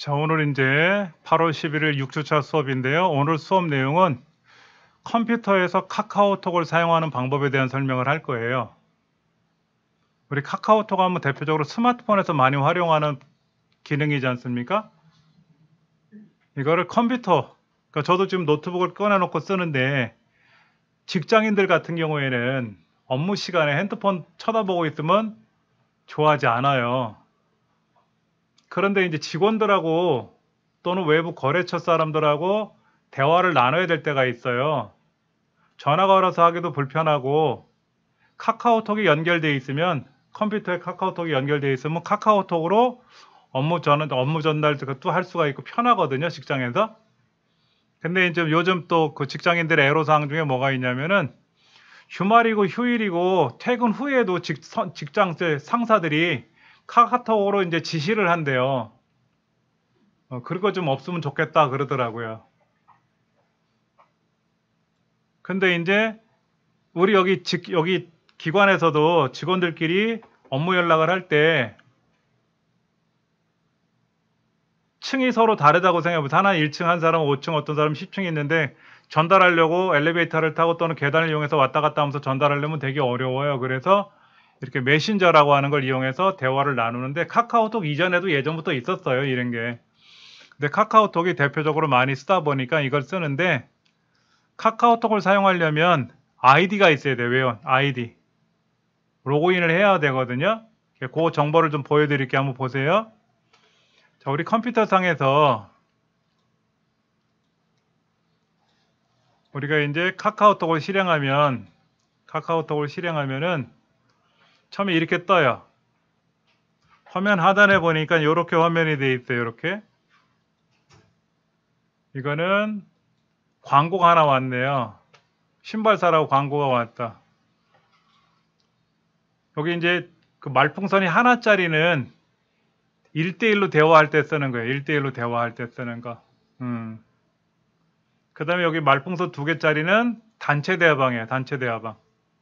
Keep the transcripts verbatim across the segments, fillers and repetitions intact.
자, 오늘 이제 팔월 십일일 육 주차 수업인데요. 오늘 수업 내용은 컴퓨터에서 카카오톡을 사용하는 방법에 대한 설명을 할 거예요. 우리 카카오톡 하면 대표적으로 스마트폰에서 많이 활용하는 기능이지 않습니까? 이거를 컴퓨터, 그러니까 저도 지금 노트북을 꺼내놓고 쓰는데 직장인들 같은 경우에는 업무 시간에 핸드폰 쳐다보고 있으면 좋아하지 않아요. 그런데 이제 직원들하고 또는 외부 거래처 사람들하고 대화를 나눠야 될 때가 있어요. 전화 걸어서 하기도 불편하고 카카오톡이 연결되어 있으면 컴퓨터에 카카오톡이 연결되어 있으면 카카오톡으로 업무 전 업무 전달도 할 수가 있고 편하거든요, 직장에서. 근데 이제 요즘 또 그 직장인들의 애로사항 중에 뭐가 있냐면은 주말이고 휴일이고 퇴근 후에도 직, 선, 직장 상사들이 카카오톡으로 이제 지시를 한대요. 어, 그런 거 좀 없으면 좋겠다 그러더라고요. 근데 이제 우리 여기 직, 여기 기관에서도 직원들끼리 업무 연락을 할 때 층이 서로 다르다고 생각해보세요. 하나 일 층, 한 사람은 오 층, 어떤 사람은 십 층이 있는데 전달하려고 엘리베이터를 타고 또는 계단을 이용해서 왔다 갔다 하면서 전달하려면 되게 어려워요. 그래서 이렇게 메신저라고 하는 걸 이용해서 대화를 나누는데 카카오톡 이전에도 예전부터 있었어요, 이런 게. 근데 카카오톡이 대표적으로 많이 쓰다 보니까 이걸 쓰는데 카카오톡을 사용하려면 아이디가 있어야 돼요. 왜요? 아이디. 로그인을 해야 되거든요. 그 정보를 좀 보여드릴게요. 한번 보세요. 자, 우리 컴퓨터 상에서 우리가 이제 카카오톡을 실행하면 카카오톡을 실행하면은 처음에 이렇게 떠요. 화면 하단에 보니까 이렇게 화면이 되어 있어요. 이렇게. 이거는 광고가 하나 왔네요. 신발 사라고 광고가 왔다. 여기 이제 그 말풍선이 하나짜리는 일 대일로 대화할 때 쓰는 거예요. 일 대일로 대화할 때 쓰는 거. 음. 그 다음에 여기 말풍선 두 개짜리는 단체 대화방이에요. 단체 대화방.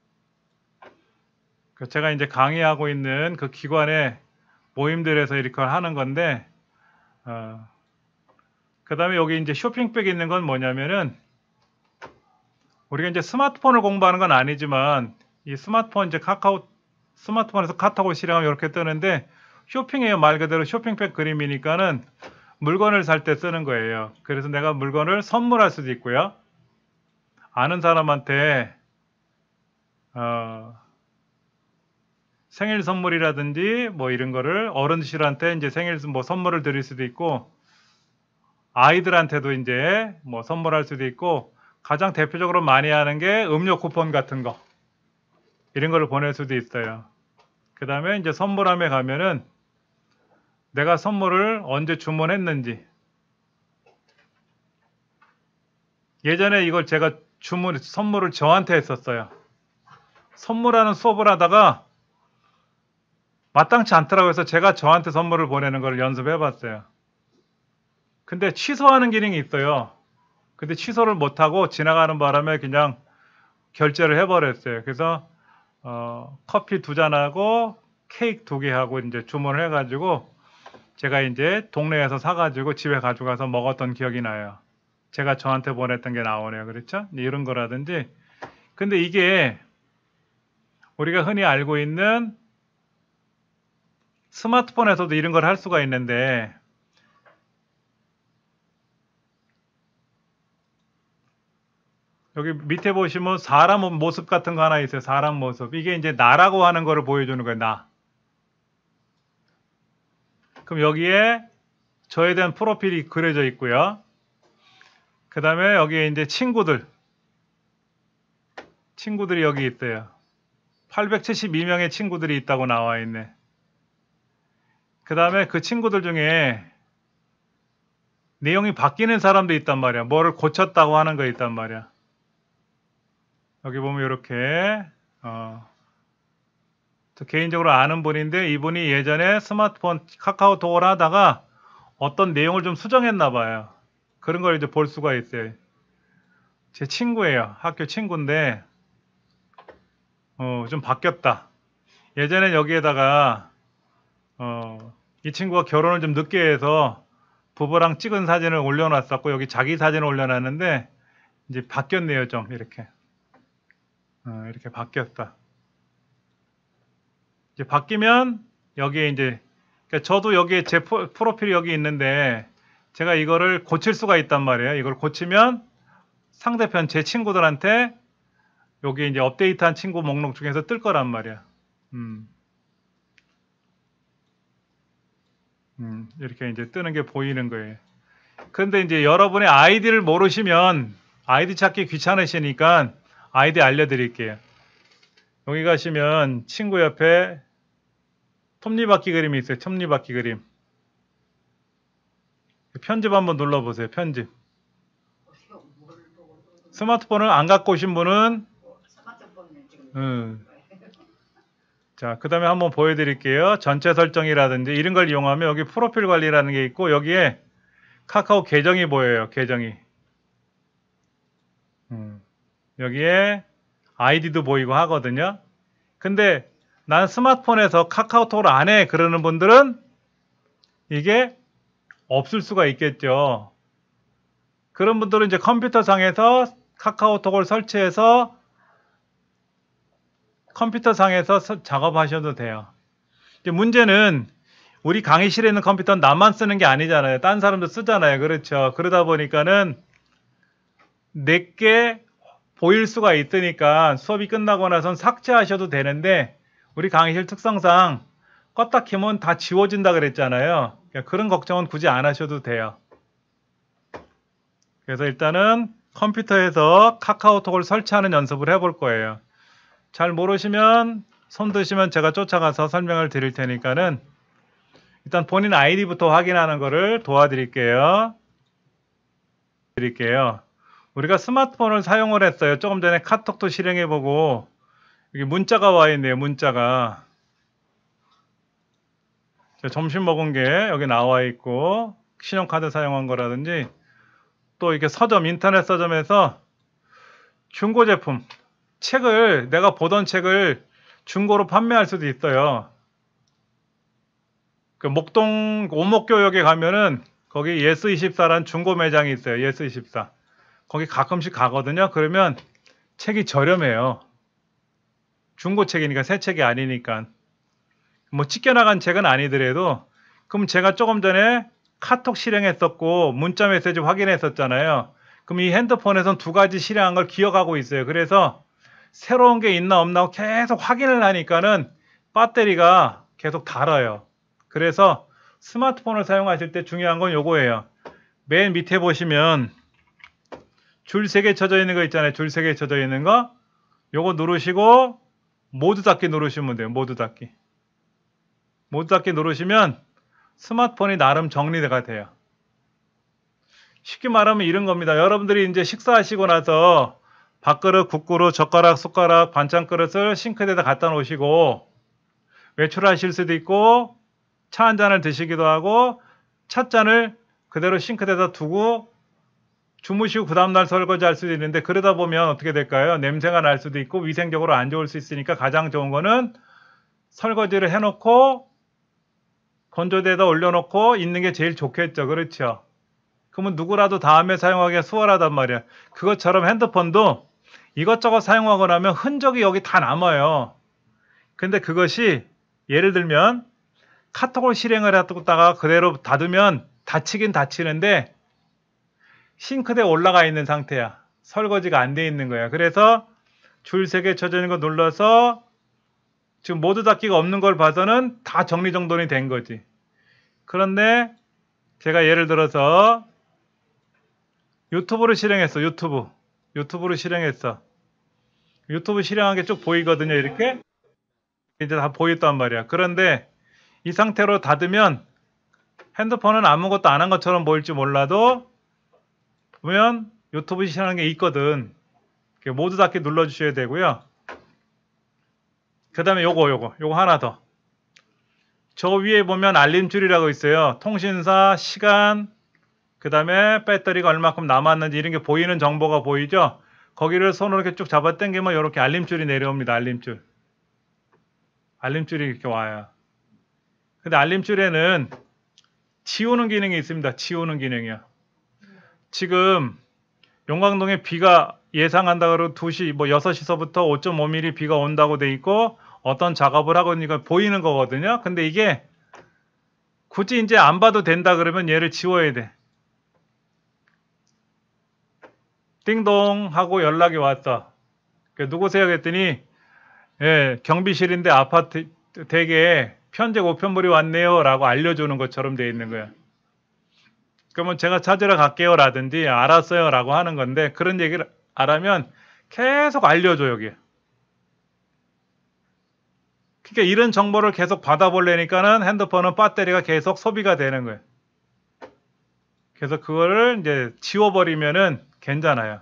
제가 이제 강의하고 있는 그 기관의 모임들에서 이렇게 하는 건데, 어, 그 다음에 여기 이제 쇼핑백 있는 건 뭐냐면은, 우리가 이제 스마트폰을 공부하는 건 아니지만, 이 스마트폰 이제 카카오, 스마트폰에서 카톡을 실행하면 이렇게 뜨는데, 쇼핑이에요. 말 그대로 쇼핑백 그림이니까는 물건을 살 때 쓰는 거예요. 그래서 내가 물건을 선물할 수도 있고요. 아는 사람한테, 어, 생일 선물이라든지 뭐 이런 거를 어른들한테 이제 생일 뭐 선물을 드릴 수도 있고 아이들한테도 이제 뭐 선물할 수도 있고 가장 대표적으로 많이 하는 게 음료 쿠폰 같은 거 이런 거를 보낼 수도 있어요. 그 다음에 이제 선물함에 가면은 내가 선물을 언제 주문했는지 예전에 이걸 제가 주문 선물을 저한테 했었어요. 선물하는 수업을 하다가 마땅치 않더라고요. 해서 제가 저한테 선물을 보내는 걸 연습해 봤어요. 근데 취소하는 기능이 있어요. 근데 취소를 못하고 지나가는 바람에 그냥 결제를 해버렸어요. 그래서 어, 커피 두 잔하고 케이크 두 개하고 이제 주문을 해가지고 제가 이제 동네에서 사가지고 집에 가져가서 먹었던 기억이 나요. 제가 저한테 보냈던 게 나오네요. 그렇죠? 이런 거라든지. 근데 이게 우리가 흔히 알고 있는 스마트폰에서도 이런 걸 할 수가 있는데 여기 밑에 보시면 사람 모습 같은 거 하나 있어요. 사람 모습. 이게 이제 나라고 하는 거를 보여주는 거예요. 나. 그럼 여기에 저에 대한 프로필이 그려져 있고요. 그 다음에 여기에 이제 친구들. 친구들이 여기 있어요. 팔백칠십이 명의 친구들이 있다고 나와 있네. 그 다음에 그 친구들 중에 내용이 바뀌는 사람도 있단 말이야. 뭐를 고쳤다고 하는 거 있단 말이야. 여기 보면 이렇게 어, 저 개인적으로 아는 분인데 이분이 예전에 스마트폰 카카오톡을 하다가 어떤 내용을 좀 수정했나 봐요. 그런 걸 이제 볼 수가 있어요. 제 친구예요. 학교 친구인데 어, 좀 바뀌었다. 예전에 여기에다가 어, 이 친구가 결혼을 좀 늦게 해서 부부랑 찍은 사진을 올려놨었고 여기 자기 사진을 올려놨는데 이제 바뀌었네요. 좀 이렇게 어, 이렇게 바뀌었다. 이제 바뀌면 여기에 이제 그러니까 저도 여기에 제 프로필이 여기 있는데 제가 이거를 고칠 수가 있단 말이에요. 이걸 고치면 상대편 제 친구들한테 여기 이제 업데이트한 친구 목록 중에서 뜰 거란 말이야. 음. 음, 이렇게 이제 뜨는 게 보이는 거예요. 근데 이제 여러분의 아이디를 모르시면 아이디 찾기 귀찮으시니까 아이디 알려드릴게요. 여기 가시면 친구 옆에 톱니바퀴 그림이 있어요. 톱니바퀴 그림. 편집 한번 눌러보세요. 편집. 스마트폰을 안 갖고 오신 분은 음. 자, 그 다음에 한번 보여드릴게요. 전체 설정이라든지 이런 걸 이용하면 여기 프로필 관리라는 게 있고 여기에 카카오 계정이 보여요. 계정이. 음. 여기에 아이디도 보이고 하거든요. 근데 난 스마트폰에서 카카오톡을 안 해 그러는 분들은 이게 없을 수가 있겠죠. 그런 분들은 이제 컴퓨터 상에서 카카오톡을 설치해서 컴퓨터 상에서 작업하셔도 돼요. 이제 문제는 우리 강의실에 있는 컴퓨터는 나만 쓰는 게 아니잖아요. 딴 사람도 쓰잖아요. 그렇죠. 그러다 보니까는 내게 보일 수가 있으니까 수업이 끝나고 나선 삭제하셔도 되는데 우리 강의실 특성상 껐다 켜면 다 지워진다 그랬잖아요. 그러니까 그런 걱정은 굳이 안 하셔도 돼요. 그래서 일단은 컴퓨터에서 카카오톡을 설치하는 연습을 해볼 거예요. 잘 모르시면 손 드시면 제가 쫓아가서 설명을 드릴 테니까는 일단 본인 아이디부터 확인하는 거를 도와드릴게요. 드릴게요. 우리가 스마트폰을 사용을 했어요. 조금 전에 카톡도 실행해보고 여기 문자가 와 있네요. 문자가 점심 먹은 게 여기 나와 있고 신용카드 사용한 거라든지 또 이렇게 서점 인터넷 서점에서 중고 제품 책을 내가 보던 책을 중고로 판매할 수도 있어요. 그 목동 오목교역에 가면은 거기 예스이십사라는 중고 매장이 있어요. 예스이십사. 거기 가끔씩 가거든요. 그러면 책이 저렴해요. 중고책이니까 새 책이 아니니까. 뭐 찢겨나간 책은 아니더라도 그럼 제가 조금 전에 카톡 실행했었고 문자 메시지 확인했었잖아요. 그럼 이 핸드폰에선 두 가지 실행한 걸 기억하고 있어요. 그래서 새로운 게 있나 없나 하고 계속 확인을 하니까는 배터리가 계속 닳아요. 그래서 스마트폰을 사용하실 때 중요한 건 요거예요. 맨 밑에 보시면 줄 세 개 쳐져 있는 거 있잖아요. 줄 세 개 쳐져 있는 거. 요거 누르시고 모두 닫기 누르시면 돼요. 모두 닫기. 모두 닫기 누르시면 스마트폰이 나름 정리가 돼요. 쉽게 말하면 이런 겁니다. 여러분들이 이제 식사하시고 나서 밥그릇, 국그릇, 젓가락, 숟가락, 반찬 그릇을 싱크대에다 갖다 놓으시고 외출하실 수도 있고 차 한 잔을 드시기도 하고 찻잔을 그대로 싱크대에다 두고 주무시고 그 다음날 설거지 할 수도 있는데 그러다 보면 어떻게 될까요? 냄새가 날 수도 있고 위생적으로 안 좋을 수 있으니까 가장 좋은 거는 설거지를 해놓고 건조대에다 올려놓고 있는 게 제일 좋겠죠. 그렇죠? 그러면 누구라도 다음에 사용하기가 수월하단 말이야. 그것처럼 핸드폰도 이것저것 사용하고 나면 흔적이 여기 다 남아요. 근데 그것이 예를 들면 카톡을 실행을 했다가 그대로 닫으면 닫히긴 닫히는데 싱크대에 올라가 있는 상태야. 설거지가 안 돼 있는 거야. 그래서 줄 세 개 쳐져 있는 거 눌러서 지금 모두 닫기가 없는 걸 봐서는 다 정리정돈이 된 거지. 그런데 제가 예를 들어서 유튜브를 실행했어. 유튜브. 유튜브를 실행했어. 유튜브 실행한 게 쭉 보이거든요. 이렇게. 이제 다 보였단 말이야. 그런데 이 상태로 닫으면 핸드폰은 아무것도 안 한 것처럼 보일지 몰라도 보면 유튜브 실행한 게 있거든. 모두 닫기 눌러주셔야 되고요. 그 다음에 요거 요거 요거 하나 더. 저 위에 보면 알림줄이라고 있어요. 통신사, 시간, 그 다음에 배터리가 얼마큼 남았는지 이런 게 보이는 정보가 보이죠. 거기를 손으로 이렇게 쭉 잡아 당기면 이렇게 알림줄이 내려옵니다. 알림줄. 알림줄이 이렇게 와요. 근데 알림줄에는 지우는 기능이 있습니다. 지우는 기능이요. 지금 용광동에 비가 예상한다 그러고 두 시 뭐 여섯 시서부터 오 점 오 밀리미터 비가 온다고 돼 있고 어떤 작업을 하고 있으니까 보이는 거거든요. 근데 이게 굳이 이제 안 봐도 된다 그러면 얘를 지워야 돼. 띵동 하고 연락이 왔어. 누구세요? 그랬더니 예, 경비실인데 아파트 댁에 편제 우편물이 왔네요 라고 알려주는 것처럼 돼 있는 거야. 그러면 제가 찾으러 갈게요 라든지 알았어요 라고 하는 건데, 그런 얘기를 안 하면 계속 알려줘 여기. 그러니까 이런 정보를 계속 받아보려니까는 핸드폰은 배터리가 계속 소비가 되는 거예요. 그래서 그거를 이제 지워버리면은 괜찮아요.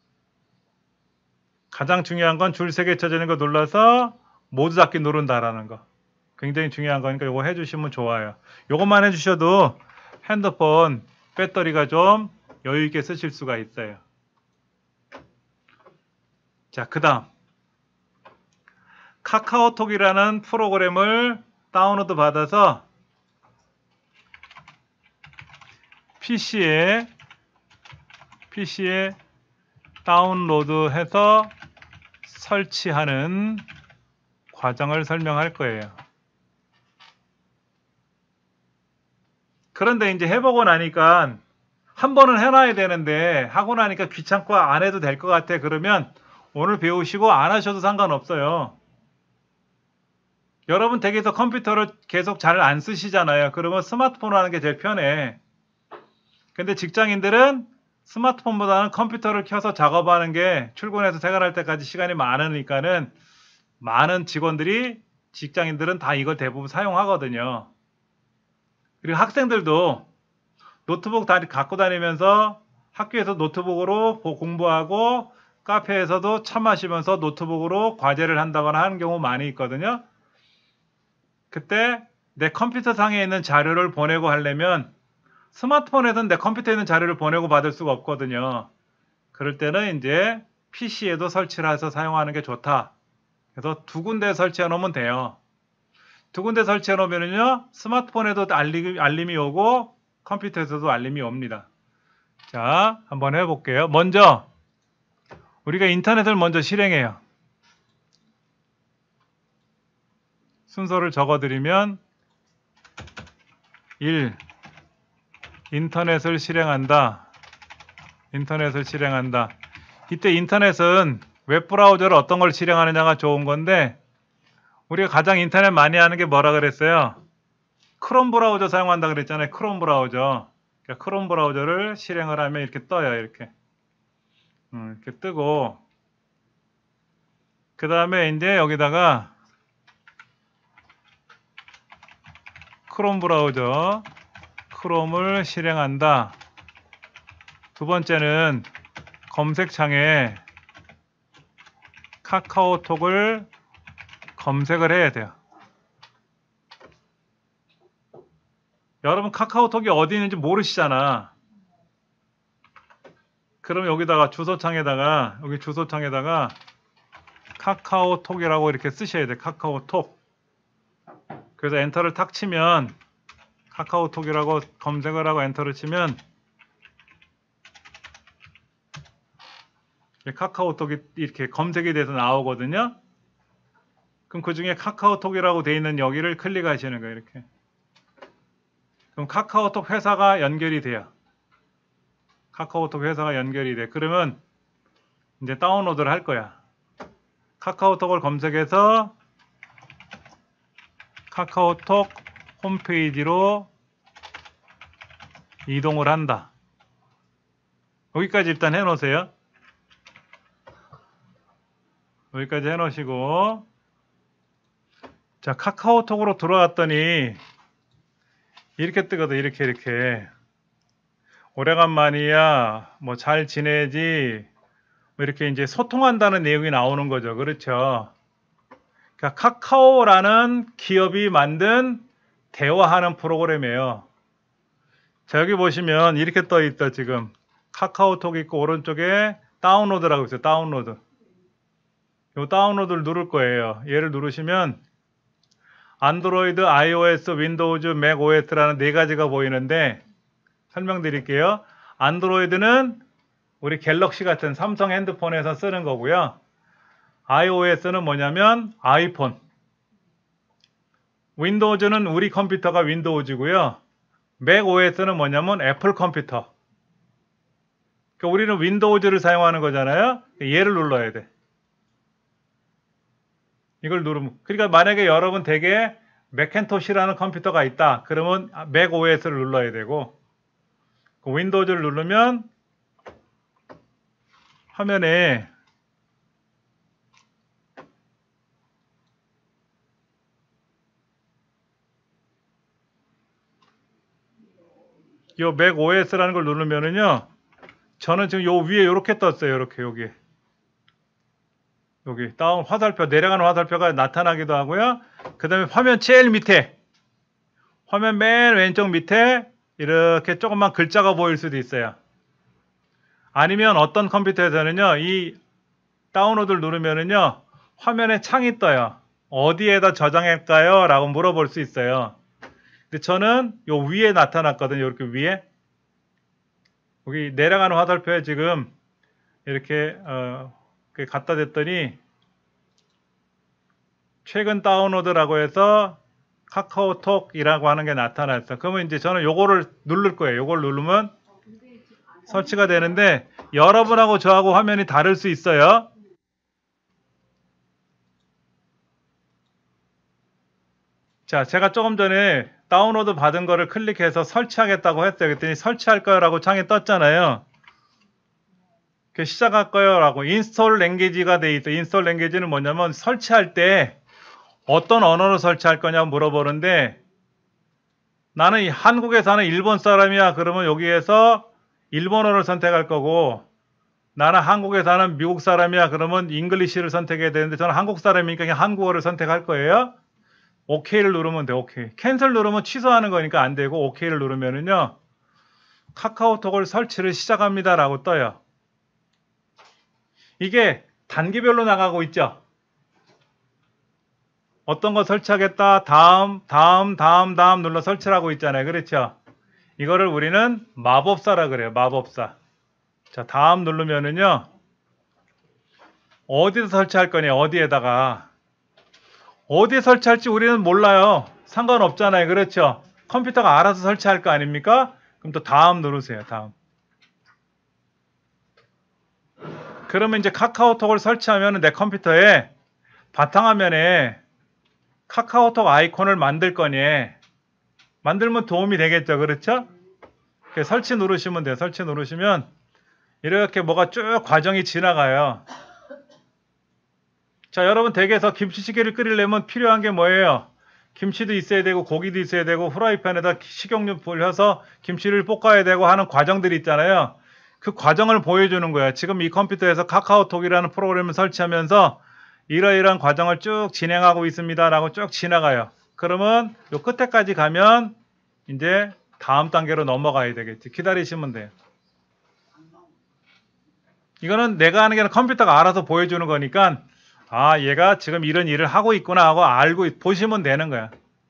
가장 중요한 건 줄 세 개 쳐지는 거 눌러서 모두 닫기 누른다라는 거. 굉장히 중요한 거니까 이거 해주시면 좋아요. 이것만 해주셔도 핸드폰 배터리가 좀 여유 있게 쓰실 수가 있어요. 자, 그 다음 카카오톡이라는 프로그램을 다운로드 받아서 피시에 피시에 다운로드해서 설치하는 과정을 설명할 거예요. 그런데 이제 해보고 나니까 한 번은 해놔야 되는데 하고 나니까 귀찮고 안 해도 될 것 같아. 그러면 오늘 배우시고 안 하셔도 상관없어요. 여러분 댁에서 컴퓨터를 계속 잘 안 쓰시잖아요. 그러면 스마트폰으로 하는 게 제일 편해. 근데 직장인들은 스마트폰보다는 컴퓨터를 켜서 작업하는 게 출근해서 퇴근할 때까지 시간이 많으니까는 많은 직원들이, 직장인들은 다 이걸 대부분 사용하거든요. 그리고 학생들도 노트북 다 갖고 다니면서 학교에서 노트북으로 공부하고 카페에서도 차 마시면서 노트북으로 과제를 한다거나 하는 경우 많이 있거든요. 그때 내 컴퓨터 상에 있는 자료를 보내고 하려면 스마트폰에서는 내 컴퓨터에 있는 자료를 보내고 받을 수가 없거든요. 그럴 때는 이제 피시에도 설치를 해서 사용하는 게 좋다. 그래서 두 군데 설치해 놓으면 돼요. 두 군데 설치해 놓으면요 스마트폰에도 알림이, 알림이 오고 컴퓨터에서도 알림이 옵니다. 자, 한번 해볼게요. 먼저 우리가 인터넷을 먼저 실행해요. 순서를 적어드리면 일. 인터넷을 실행한다. 인터넷을 실행한다. 이때 인터넷은 웹브라우저를 어떤 걸 실행하느냐가 좋은 건데, 우리가 가장 인터넷 많이 하는 게 뭐라 그랬어요? 크롬 브라우저 사용한다 그랬잖아요. 크롬 브라우저. 그러니까 크롬 브라우저를 실행을 하면 이렇게 떠요. 이렇게. 음, 이렇게 뜨고, 그 다음에 이제 여기다가 크롬 브라우저, 크롬을 실행한다. 두 번째는 검색창에 카카오톡을 검색을 해야 돼요. 여러분 카카오톡이 어디 있는지 모르시잖아. 그럼 여기다가 주소창에다가, 여기 주소창에다가 카카오톡이라고 이렇게 쓰셔야 돼. 카카오톡. 그래서 엔터를 탁 치면, 카카오톡이라고 검색을 하고 엔터를 치면 카카오톡이 이렇게 검색이 돼서 나오거든요. 그럼 그 중에 카카오톡이라고 돼 있는 여기를 클릭하시는 거예요. 이렇게. 그럼 카카오톡 회사가 연결이 돼요. 카카오톡 회사가 연결이 돼. 그러면 이제 다운로드를 할 거야. 카카오톡을 검색해서 카카오톡 홈페이지로 이동을 한다. 여기까지 일단 해 놓으세요. 여기까지 해 놓으시고, 자, 카카오톡으로 들어왔더니 이렇게 뜨거든. 이렇게 이렇게 오래간만이야, 뭐 잘 지내지, 뭐 이렇게 이제 소통한다는 내용이 나오는 거죠. 그렇죠? 그러니까 카카오라는 기업이 만든 대화하는 프로그램이에요. 자, 여기 보시면 이렇게 떠 있다. 지금 카카오톡 있고 오른쪽에 다운로드라고 있어요. 다운로드. 이 다운로드를 누를 거예요. 얘를 누르시면 안드로이드, iOS, 윈도우즈, 맥오에스라는 네 가지가 보이는데 설명드릴게요. 안드로이드는 우리 갤럭시 같은 삼성 핸드폰에서 쓰는 거고요. iOS는 뭐냐면 아이폰. 윈도우즈는 우리 컴퓨터가 윈도우즈고요. 맥오에스는 뭐냐면 애플 컴퓨터. 그러니까 우리는 윈도우즈를 사용하는 거잖아요. 얘를 눌러야 돼. 이걸 누르면, 그러니까 만약에 여러분 댁에 맥킨토시라는 컴퓨터가 있다. 그러면 맥오에스를 눌러야 되고, 그 윈도우즈를 누르면 화면에 이 맥오에스라는 걸 누르면은요, 저는 지금 요 위에 이렇게 떴어요. 이렇게 여기 여기 다운 화살표, 내려가는 화살표가 나타나기도 하고요. 그 다음에 화면 제일 밑에, 화면 맨 왼쪽 밑에 이렇게 조금만 글자가 보일 수도 있어요. 아니면 어떤 컴퓨터에서는요, 이 다운로드를 누르면은요, 화면에 창이 떠요. 어디에다 저장할까요? 라고 물어볼 수 있어요. 근데 저는 요 위에 나타났거든요. 이렇게 위에. 여기 내려가는 화살표에 지금 이렇게 어, 갖다 댔더니 최근 다운로드라고 해서 카카오톡이라고 하는 게 나타났어. 그러면 이제 저는 요거를 누를 거예요. 요걸 누르면 설치가 되는데 여러분하고 저하고 화면이 다를 수 있어요. 자, 제가 조금 전에 다운로드 받은 거를 클릭해서 설치하겠다고 했어요. 그랬더니 설치할 거요 라고 창이 떴잖아요. 시작할 거요 라고 인스톨 랭귀지가 돼 있어. 인스톨 랭귀지는 뭐냐면 설치할 때 어떤 언어로 설치할 거냐고 물어보는데, 나는 한국에 사는 일본 사람이야. 그러면 여기에서 일본어를 선택할 거고, 나는 한국에 사는 미국 사람이야. 그러면 잉글리시를 선택해야 되는데, 저는 한국 사람이니까 그냥 한국어를 선택할 거예요. 오케이를 누르면 돼. 오케이. 캔슬 누르면 취소하는 거니까 안 되고, 오케이를 누르면은요, 카카오톡을 설치를 시작합니다 라고 떠요. 이게 단계별로 나가고 있죠. 어떤 거 설치하겠다, 다음, 다음, 다음, 다음 눌러 설치를 하고 있잖아요. 그렇죠? 이거를 우리는 마법사라 그래요. 마법사. 자, 다음 누르면은요, 어디서 설치할 거냐, 어디에다가. 어디에 설치할지 우리는 몰라요. 상관없잖아요. 그렇죠? 컴퓨터가 알아서 설치할 거 아닙니까? 그럼 또 다음 누르세요. 다음. 그러면 이제 카카오톡을 설치하면 내 컴퓨터에 바탕화면에 카카오톡 아이콘을 만들 거니, 만들면 도움이 되겠죠. 그렇죠? 설치 누르시면 돼요. 설치 누르시면 이렇게 뭐가 쭉 과정이 지나가요. 자, 여러분 댁에서 김치찌개를 끓이려면 필요한 게 뭐예요? 김치도 있어야 되고 고기도 있어야 되고 후라이팬에다 식용유 불려서 김치를 볶아야 되고 하는 과정들이 있잖아요. 그 과정을 보여주는 거예요. 지금 이 컴퓨터에서 카카오톡이라는 프로그램을 설치하면서 이러이러한 과정을 쭉 진행하고 있습니다 라고 쭉 지나가요. 그러면 요 끝에까지 가면 이제 다음 단계로 넘어가야 되겠지. 기다리시면 돼요. 이거는 내가 하는 게 아니라 컴퓨터가 알아서 보여주는 거니까, 아, 얘가 지금 이런 일을 하고 있구나 하고 알고 보시면 되는 거야.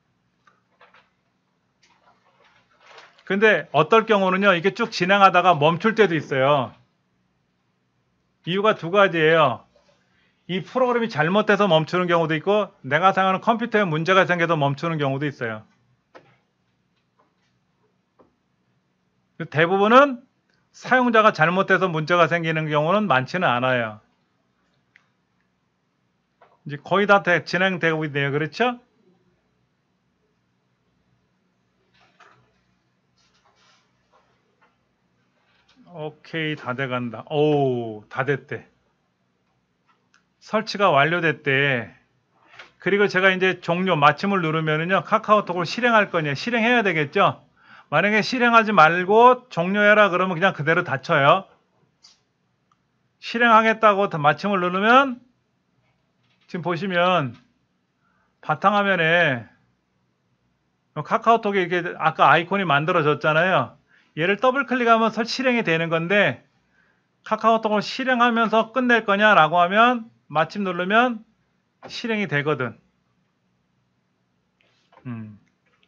근데 어떨 경우는요, 이게 쭉 진행하다가 멈출 때도 있어요. 이유가 두 가지예요. 이 프로그램이 잘못돼서 멈추는 경우도 있고, 내가 사용하는 컴퓨터에 문제가 생겨서 멈추는 경우도 있어요. 대부분은 사용자가 잘못돼서 문제가 생기는 경우는 많지는 않아요. 이제 거의 다 진행되고 있네요. 그렇죠? 오케이, 다 돼간다. 오, 다 됐대. 설치가 완료됐대. 그리고 제가 이제 종료, 마침을 누르면은요, 카카오톡을 실행할 거냐, 실행해야 되겠죠? 만약에 실행하지 말고 종료해라 그러면 그냥 그대로 닫혀요. 실행하겠다고 마침을 누르면 지금 보시면 바탕화면에 카카오톡에 이게 아까 아이콘이 만들어졌잖아요. 얘를 더블 클릭하면 실행이 되는 건데, 카카오톡을 실행하면서 끝낼 거냐라고 하면 마침 누르면 실행이 되거든. 음.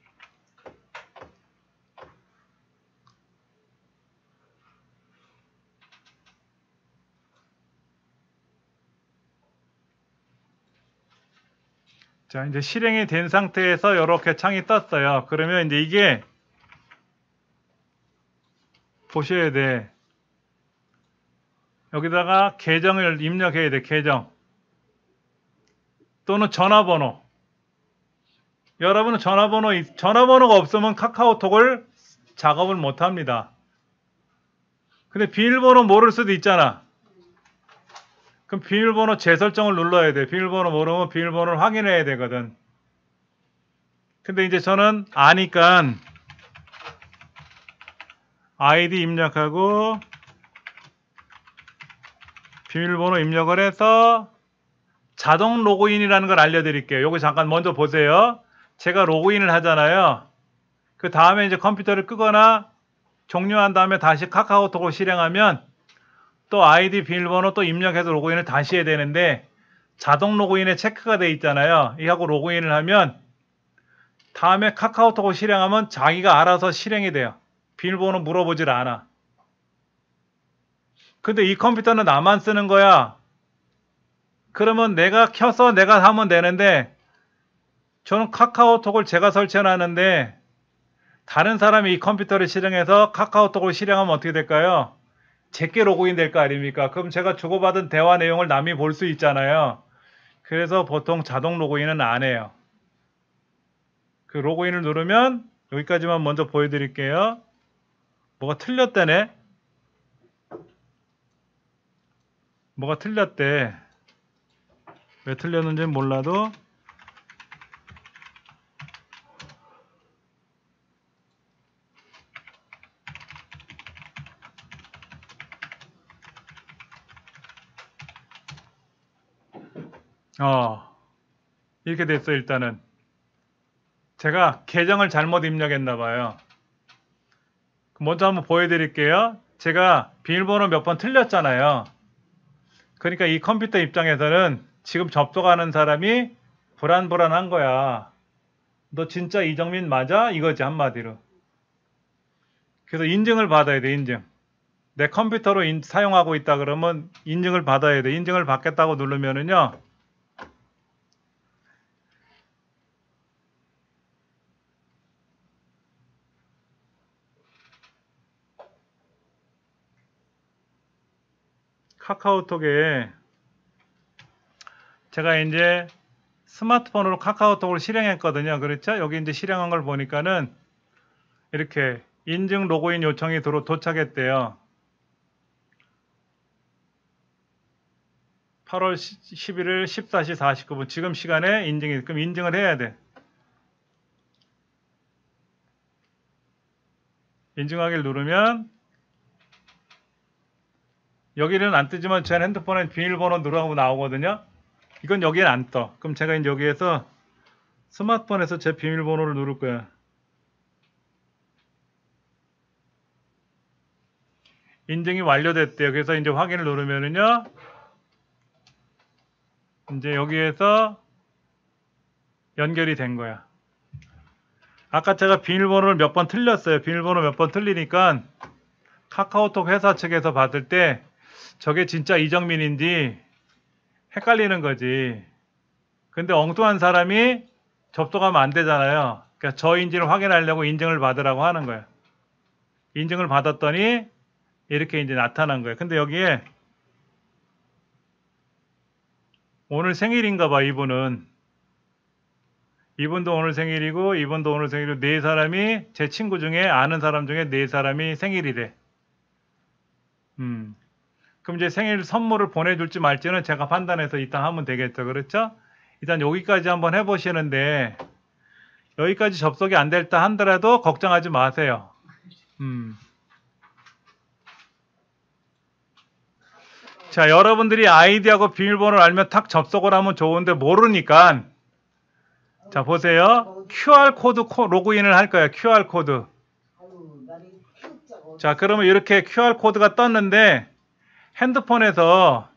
자, 이제 실행이 된 상태에서 이렇게 창이 떴어요. 그러면 이제 이게 보셔야 돼. 여기다가 계정을 입력해야 돼. 계정 또는 전화번호. 여러분은 전화번호 전화번호가 없으면 카카오톡을 작업을 못 합니다. 근데 비밀번호 모를 수도 있잖아. 그럼 비밀번호 재설정을 눌러야 돼. 비밀번호 모르면 비밀번호를 확인해야 되거든. 근데 이제 저는 아니까 아이디 입력하고 비밀번호 입력을 해서 자동 로그인이라는 걸 알려드릴게요. 요거 잠깐 먼저 보세요. 제가 로그인을 하잖아요. 그 다음에 이제 컴퓨터를 끄거나 종료한 다음에 다시 카카오톡을 실행하면 또 아이디 비밀번호 또 입력해서 로그인을 다시 해야 되는데 자동 로그인에 체크가 돼 있잖아요. 이하고 로그인을 하면 다음에 카카오톡을 실행하면 자기가 알아서 실행이 돼요. 비밀번호 물어보질 않아. 근데 이 컴퓨터는 나만 쓰는 거야. 그러면 내가 켜서 내가 하면 되는데 저는 카카오톡을 제가 설치해 놨는데 다른 사람이 이 컴퓨터를 실행해서 카카오톡을 실행하면 어떻게 될까요? 제게 로그인 될 거 아닙니까? 그럼 제가 주고받은 대화 내용을 남이 볼 수 있잖아요. 그래서 보통 자동 로그인은 안 해요. 그 로그인을 누르면 여기까지만 먼저 보여드릴게요. 뭐가 틀렸다네? 뭐가 틀렸대. 왜 틀렸는지는 몰라도 어 이렇게 됐어. 일단은 제가 계정을 잘못 입력했나 봐요. 먼저 한번 보여드릴게요. 제가 비밀번호 몇 번 틀렸잖아요. 그러니까 이 컴퓨터 입장에서는 지금 접속하는 사람이 불안불안한 거야. 너 진짜 이정민 맞아? 이거지, 한마디로. 그래서 인증을 받아야 돼. 인증. 내 컴퓨터로 인, 사용하고 있다 그러면 인증을 받아야 돼. 인증을 받겠다고 누르면은요, 카카오톡에 제가 이제 스마트폰으로 카카오톡을 실행했거든요. 그렇죠? 여기 이제 실행한 걸 보니까는 이렇게 인증 로그인 요청이 들어 도착했대요. 팔월 십일일 십사 시 사십구 분 지금 시간에 인증이, 그럼 인증을 해야 돼. 인증하기를 누르면 여기는 안 뜨지만 제 핸드폰에 비밀번호 누르고 나오거든요. 이건 여기엔 안 떠. 그럼 제가 이제 여기에서 스마트폰에서 제 비밀번호를 누를 거야. 인증이 완료됐대요. 그래서 이제 확인을 누르면은요, 이제 여기에서 연결이 된 거야. 아까 제가 비밀번호를 몇 번 틀렸어요. 비밀번호 몇 번 틀리니까 카카오톡 회사 측에서 받을 때 저게 진짜 이정민인지 헷갈리는 거지. 근데 엉뚱한 사람이 접속하면 안 되잖아요. 그러니까 저인지를 확인하려고 인증을 받으라고 하는 거야. 인증을 받았더니 이렇게 이제 나타난 거예요. 근데 여기에 오늘 생일인가 봐. 이분은 이분도 오늘 생일이고 이분도 오늘 생일이고 네 사람이, 제 친구 중에 아는 사람 중에 네 사람이 생일이래. 음. 그럼 이제 생일 선물을 보내줄지 말지는 제가 판단해서 이따 하면 되겠죠. 그렇죠? 일단 여기까지 한번 해보시는데 여기까지 접속이 안 됐다 하더라도 걱정하지 마세요. 음. 자, 여러분들이 아이디하고 비밀번호를 알면 탁 접속을 하면 좋은데 모르니까, 자 보세요. 큐알코드 로그인을 할 거예요. 큐알코드. 자, 그러면 이렇게 큐알코드가 떴는데 핸드폰에서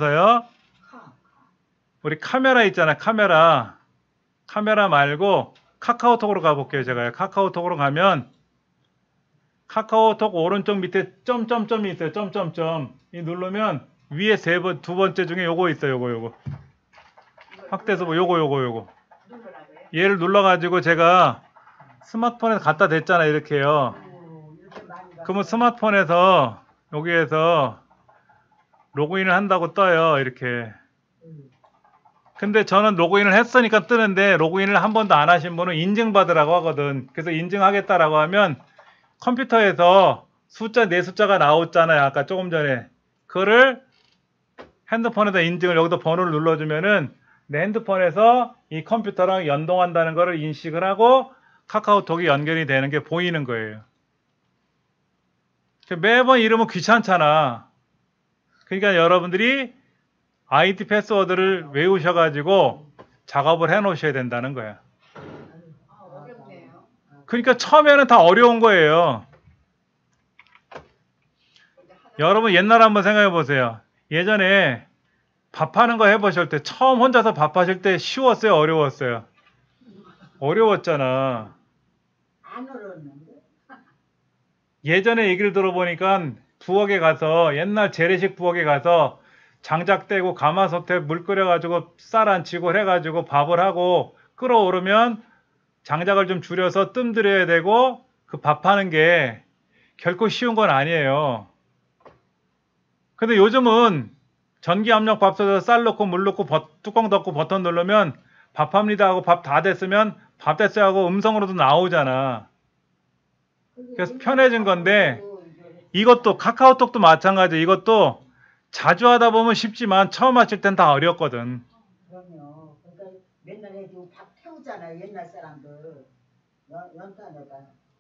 핸드폰에서요, 우리 카메라 있잖아요. 카메라 카메라 말고 카카오톡으로 가볼게요. 제가 카카오톡으로 가면 카카오톡 오른쪽 밑에 점점점이 있어요. 점점점. 이 누르면 위에 세 번, 두 번째 중에 요거 있어요. 요거 요거. 확대해서 뭐 요거 요거 요거. 얘를 눌러가지고 제가 스마트폰에 갖다 댔잖아요. 이렇게요. 그러면 스마트폰에서 여기에서 로그인을 한다고 떠요. 이렇게. 근데 저는 로그인을 했으니까 뜨는데 로그인을 한 번도 안 하신 분은 인증받으라고 하거든. 그래서 인증하겠다라고 하면 컴퓨터에서 숫자 네 숫자가 나왔잖아요. 아까 조금 전에. 그거를 핸드폰에다 인증을 여기다 번호를 눌러주면은 내 핸드폰에서 이 컴퓨터랑 연동한다는 것을 인식을 하고 카카오톡이 연결이 되는 게 보이는 거예요. 매번 이러면 귀찮잖아. 그러니까 여러분들이 아이디 패스워드를 외우셔가지고 작업을 해 놓으셔야 된다는 거야. 그러니까 처음에는 다 어려운 거예요. 여러분 옛날 한번 생각해 보세요. 예전에 밥하는 거 해보실 때 처음 혼자서 밥하실 때 쉬웠어요? 어려웠어요? 어려웠잖아. 안 어려웠는데. 예전에 얘기를 들어보니까 부엌에 가서 옛날 재래식 부엌에 가서 장작 떼고 가마솥에 물 끓여가지고 쌀 안 치고 해가지고 밥을 하고 끓어오르면 장작을 좀 줄여서 뜸 들여야 되고 그 밥하는 게 결코 쉬운 건 아니에요. 근데 요즘은 전기압력 밥솥에서 쌀 넣고 물 넣고 버, 뚜껑 덮고 버튼 누르면 밥합니다 하고 밥 다 됐으면 밥 됐어요 하고 음성으로도 나오잖아. 그래서 편해진 건데 이것도 카카오톡도 마찬가지. 이것도 자주 하다 보면 쉽지만 처음 하실 땐 다 어렵거든. 그럼요. 그러니까 맨날 해도 밥 태우잖아요. 옛날 사람들. 연, 연탄에다.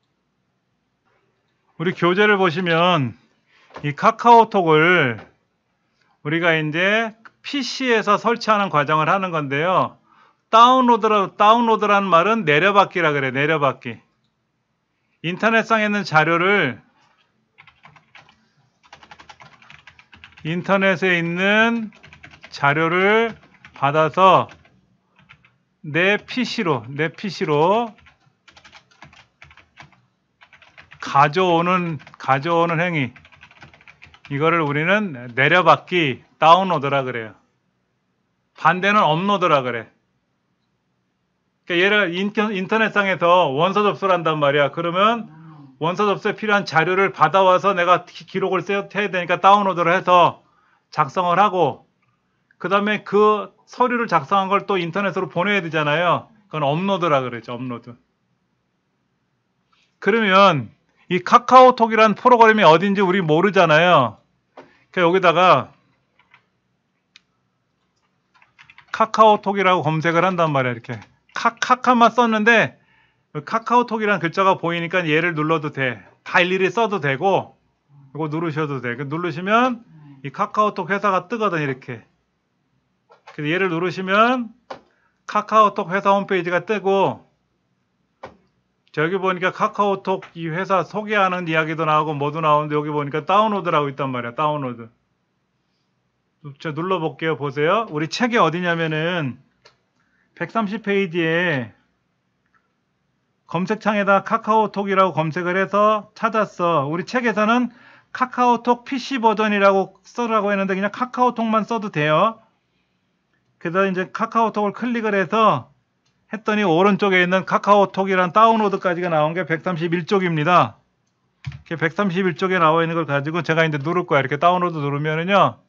우리 교재를 보시면 이 카카오톡을 우리가 이제 피시에서 설치하는 과정을 하는 건데요. 다운로드라, 다운로드라는 말은 내려받기라 그래. 내려받기. 인터넷상에 있는 자료를 인터넷에 있는 자료를 받아서 내 피시로 내 피시로 가져오는 가져오는 행위. 이거를 우리는 내려받기, 다운로드라 그래요. 반대는 업로드라 그래. 그러니까 얘를 인터, 인터넷상에서 원서 접수를 한단 말이야. 그러면 원서 접수에 필요한 자료를 받아와서 내가 기록을 써야 되니까 다운로드를 해서 작성을 하고 그 다음에 그 서류를 작성한 걸 또 인터넷으로 보내야 되잖아요. 그건 업로드라 그러죠. 업로드. 그러면 이 카카오톡이라는 프로그램이 어딘지 우리 모르잖아요. 그러니까 여기다가 카카오톡이라고 검색을 한단 말이야. 이렇게 카카카만 썼는데 카카오톡이라는 글자가 보이니까 얘를 눌러도 돼. 다 일일이 써도 되고 이거 누르셔도 돼. 누르시면 이 카카오톡 회사가 뜨거든. 이렇게. 그래서 얘를 누르시면 카카오톡 회사 홈페이지가 뜨고 저기 보니까 카카오톡 이 회사 소개하는 이야기도 나오고 뭐도 나오는데 여기 보니까 다운로드라고 있단 말이야. 다운로드. 저 눌러볼게요. 보세요. 우리 책이 어디냐면은 백삼십 페이지에 검색창에다 카카오톡이라고 검색을 해서 찾았어. 우리 책에서는 카카오톡 피씨 버전이라고 써라고 했는데 그냥 카카오톡만 써도 돼요. 그래서 이제 카카오톡을 클릭을 해서 했더니 오른쪽에 있는 카카오톡이란 다운로드까지가 나온 게 백삼십일 쪽입니다. 백삼십일 쪽에 나와 있는 걸 가지고 제가 이제 누를 거야. 이렇게 다운로드 누르면은요.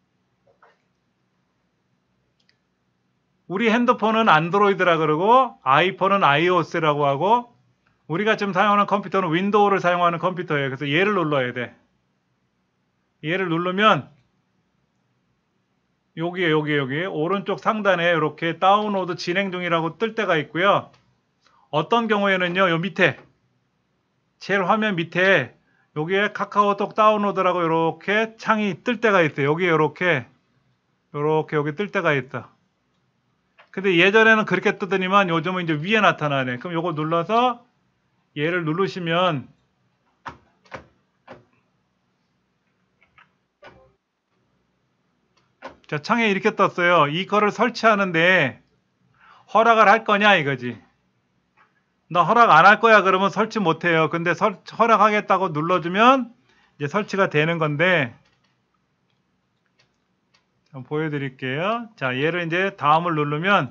우리 핸드폰은 안드로이드라 그러고 아이폰은 아이오에스라고 하고 우리가 지금 사용하는 컴퓨터는 윈도우를 사용하는 컴퓨터예요. 그래서 얘를 눌러야 돼. 얘를 누르면 여기에 여기에 여기에 오른쪽 상단에 이렇게 다운로드 진행 중이라고 뜰 때가 있고요. 어떤 경우에는요. 요 밑에 제일 화면 밑에 여기에 카카오톡 다운로드라고 이렇게 창이 뜰 때가 있어요. 여기에 이렇게 이렇게 여기 뜰 때가 있다. 근데 예전에는 그렇게 뜨더니만 요즘은 이제 위에 나타나네. 그럼 요거 눌러서 얘를 누르시면 자, 창에 이렇게 떴어요. 이거를 설치하는데 허락을 할 거냐 이거지. 나 허락 안 할 거야 그러면 설치 못 해요. 근데 설, 허락하겠다고 눌러주면 이제 설치가 되는 건데, 한번 보여드릴게요. 자, 얘를 이제 다음을 누르면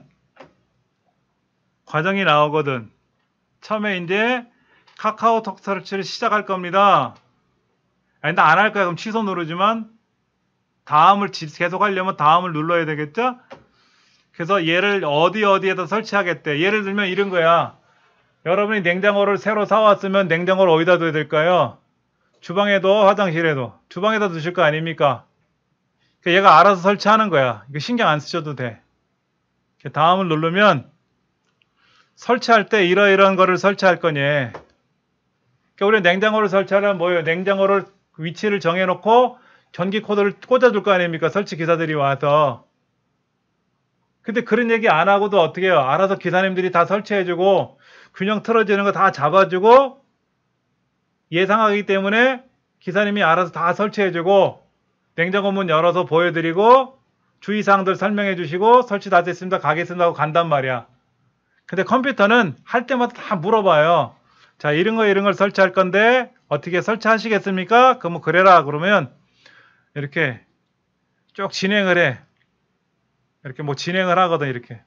과정이 나오거든. 처음에 이제 카카오톡 설치를 시작할 겁니다. 아니, 나 안 할 거야. 그럼 취소 누르지만 다음을 지- 계속 하려면 다음을 눌러야 되겠죠? 그래서 얘를 어디 어디에다 설치하겠대. 예를 들면 이런 거야. 여러분이 냉장고를 새로 사왔으면 냉장고를 어디다 둬야 될까요? 주방에도 화장실에도. 주방에다 두실 거 아닙니까? 그러니까 얘가 알아서 설치하는 거야. 이거 신경 안 쓰셔도 돼. 다음을 누르면 설치할 때 이러이러한 거를 설치할 거니. 그러니까 우리 냉장고를 설치하려면 뭐예요? 냉장고를 위치를 정해놓고 전기 코드를 꽂아줄 거 아닙니까? 설치 기사들이 와서. 근데 그런 얘기 안 하고도 어떻게 해요? 알아서 기사님들이 다 설치해주고 균형 틀어지는 거 다 잡아주고 예상하기 때문에 기사님이 알아서 다 설치해주고 냉장고 문 열어서 보여드리고 주의사항들 설명해주시고 설치 다 됐습니다. 가겠습니다 하고 간단 말이야. 근데 컴퓨터는 할 때마다 다 물어봐요. 자, 이런 거 이런 걸 설치할 건데 어떻게 설치하시겠습니까? 그러면 그래라 그러면 이렇게 쭉 진행을 해. 이렇게 뭐 진행을 하거든 이렇게.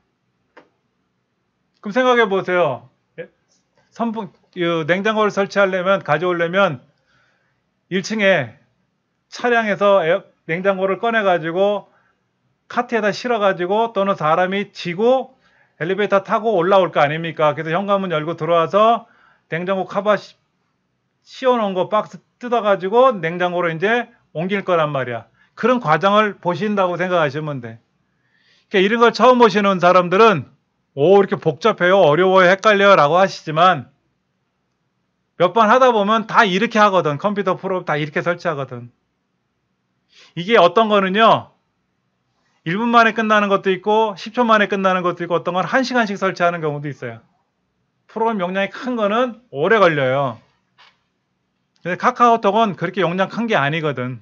그럼 생각해 보세요. 선풍 이 냉장고를 설치하려면 가져오려면 일 층에 차량에서 에어, 냉장고를 꺼내 가지고 카트에다 실어 가지고 또는 사람이 지고 엘리베이터 타고 올라올 거 아닙니까? 그래서 현관문 열고 들어와서 냉장고 카바 씌워 놓은 거 박스 뜯어 가지고 냉장고로 이제 옮길 거란 말이야. 그런 과정을 보신다고 생각하시면 돼. 그러니까 이런 걸 처음 보시는 사람들은 오 이렇게 복잡해요, 어려워요, 헷갈려요 라고 하시지만 몇 번 하다 보면 다 이렇게 하거든. 컴퓨터 프로 다 이렇게 설치하거든. 이게 어떤 거는요 일 분 만에 끝나는 것도 있고 십 초 만에 끝나는 것도 있고 어떤 건 한 시간씩 설치하는 경우도 있어요. 프로그램 용량이 큰 거는 오래 걸려요. 근데 카카오톡은 그렇게 용량 큰 게 아니거든.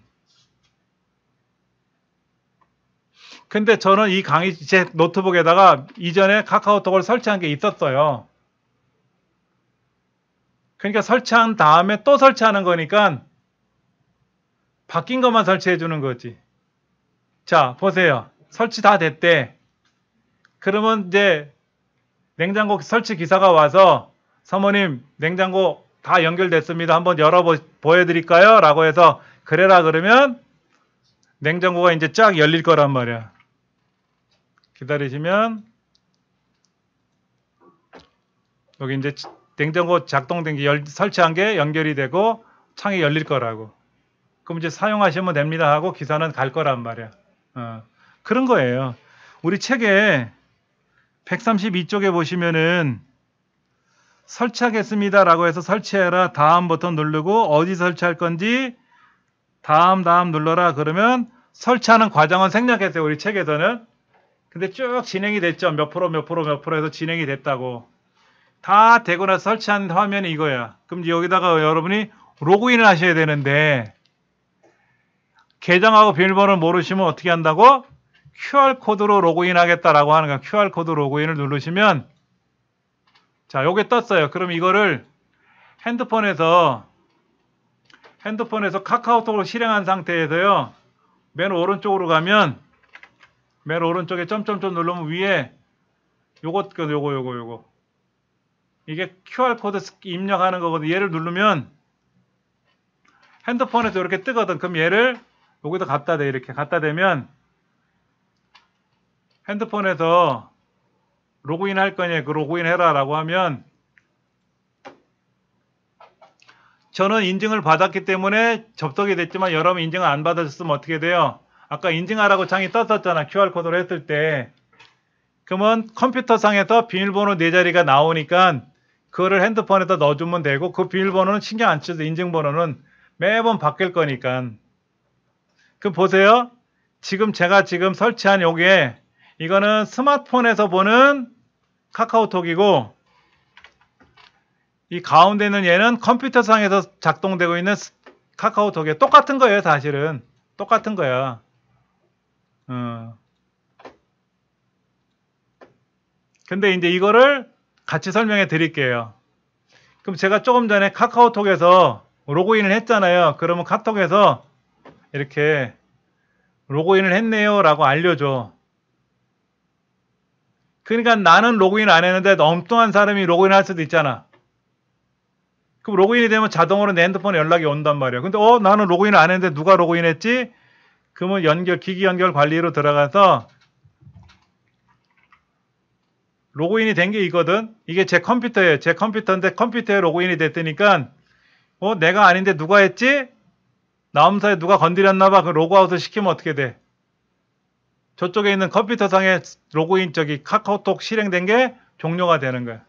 근데 저는 이 강의 제 노트북에다가 이전에 카카오톡을 설치한 게 있었어요. 그러니까 설치한 다음에 또 설치하는 거니까 바뀐 것만 설치해 주는 거지. 자, 보세요. 설치 다 됐대. 그러면 이제 냉장고 설치 기사가 와서 사모님 냉장고 다 연결됐습니다. 한번 열어 보여드릴까요? 라고 해서 그래라 그러면 냉장고가 이제 쫙 열릴 거란 말이야. 기다리시면 여기 이제 냉장고 작동된 게 열, 설치한 게 연결이 되고 창이 열릴 거라고. 그럼 이제 사용하시면 됩니다 하고 기사는 갈 거란 말이야. 어, 그런 거예요. 우리 책에 백삼십이 쪽에 보시면은 설치하겠습니다 라고 해서 설치해라 다음 버튼 누르고 어디 설치할 건지 다음 다음 눌러라 그러면 설치하는 과정은 생략했어요. 우리 책에서는. 근데 쭉 진행이 됐죠. 몇 프로 몇 프로 몇 프로 해서 진행이 됐다고. 다 되고 나서 설치한 화면이 이거야. 그럼 여기다가 여러분이 로그인을 하셔야 되는데 계정하고 비밀번호를 모르시면 어떻게 한다고? 큐알코드로 로그인 하겠다라고 하는 거야. 큐알코드 로그인을 누르시면 자, 요게 떴어요. 그럼 이거를 핸드폰에서 핸드폰에서 카카오톡으로 실행한 상태에서요. 맨 오른쪽으로 가면 맨 오른쪽에 점점점 누르면 위에 요거 요거 요거 요거 이게 큐알코드 입력하는 거거든. 얘를 누르면 핸드폰에서 이렇게 뜨거든. 그럼 얘를 여기다 갖다 대. 이렇게 갖다 대면 핸드폰에서 로그인 할 거냐, 그 로그인 해라 라고 하면 저는 인증을 받았기 때문에 접속이 됐지만 여러분 인증을 안 받으셨으면 어떻게 돼요? 아까 인증하라고 창이 떴었잖아. 큐알코드로 했을 때. 그러면 컴퓨터상에서 비밀번호 네 자리가 나오니까 그거를 핸드폰에다 넣어주면 되고 그 비밀번호는 신경 안 쓰죠. 인증번호는 매번 바뀔 거니까. 그럼 보세요. 지금 제가 지금 설치한 요게 이거는 스마트폰에서 보는 카카오톡이고 이 가운데 있는 얘는 컴퓨터상에서 작동되고 있는 카카오톡이에요. 똑같은 거예요, 사실은. 똑같은 거야. 어. 근데 이제 이거를 같이 설명해 드릴게요. 그럼 제가 조금 전에 카카오톡에서 로그인을 했잖아요. 그러면 카톡에서 이렇게 로그인을 했네요 라고 알려줘. 그러니까 나는 로그인 안 했는데 엉뚱한 사람이 로그인 할 수도 있잖아. 그럼 로그인이 되면 자동으로 내 핸드폰에 연락이 온단 말이야. 근데 어 나는 로그인 안 했는데 누가 로그인 했지? 그러면 연결 기기 연결 관리로 들어가서 로그인이 된 게 있거든. 이게 제 컴퓨터예요. 제 컴퓨터인데 컴퓨터에 로그인이 됐으니까 어 내가 아닌데 누가 했지? 나음사에 누가 건드렸나 봐. 그 로그아웃을 시키면 어떻게 돼? 저쪽에 있는 컴퓨터상에 로그인 저기 카카오톡 실행된 게 종료가 되는 거야.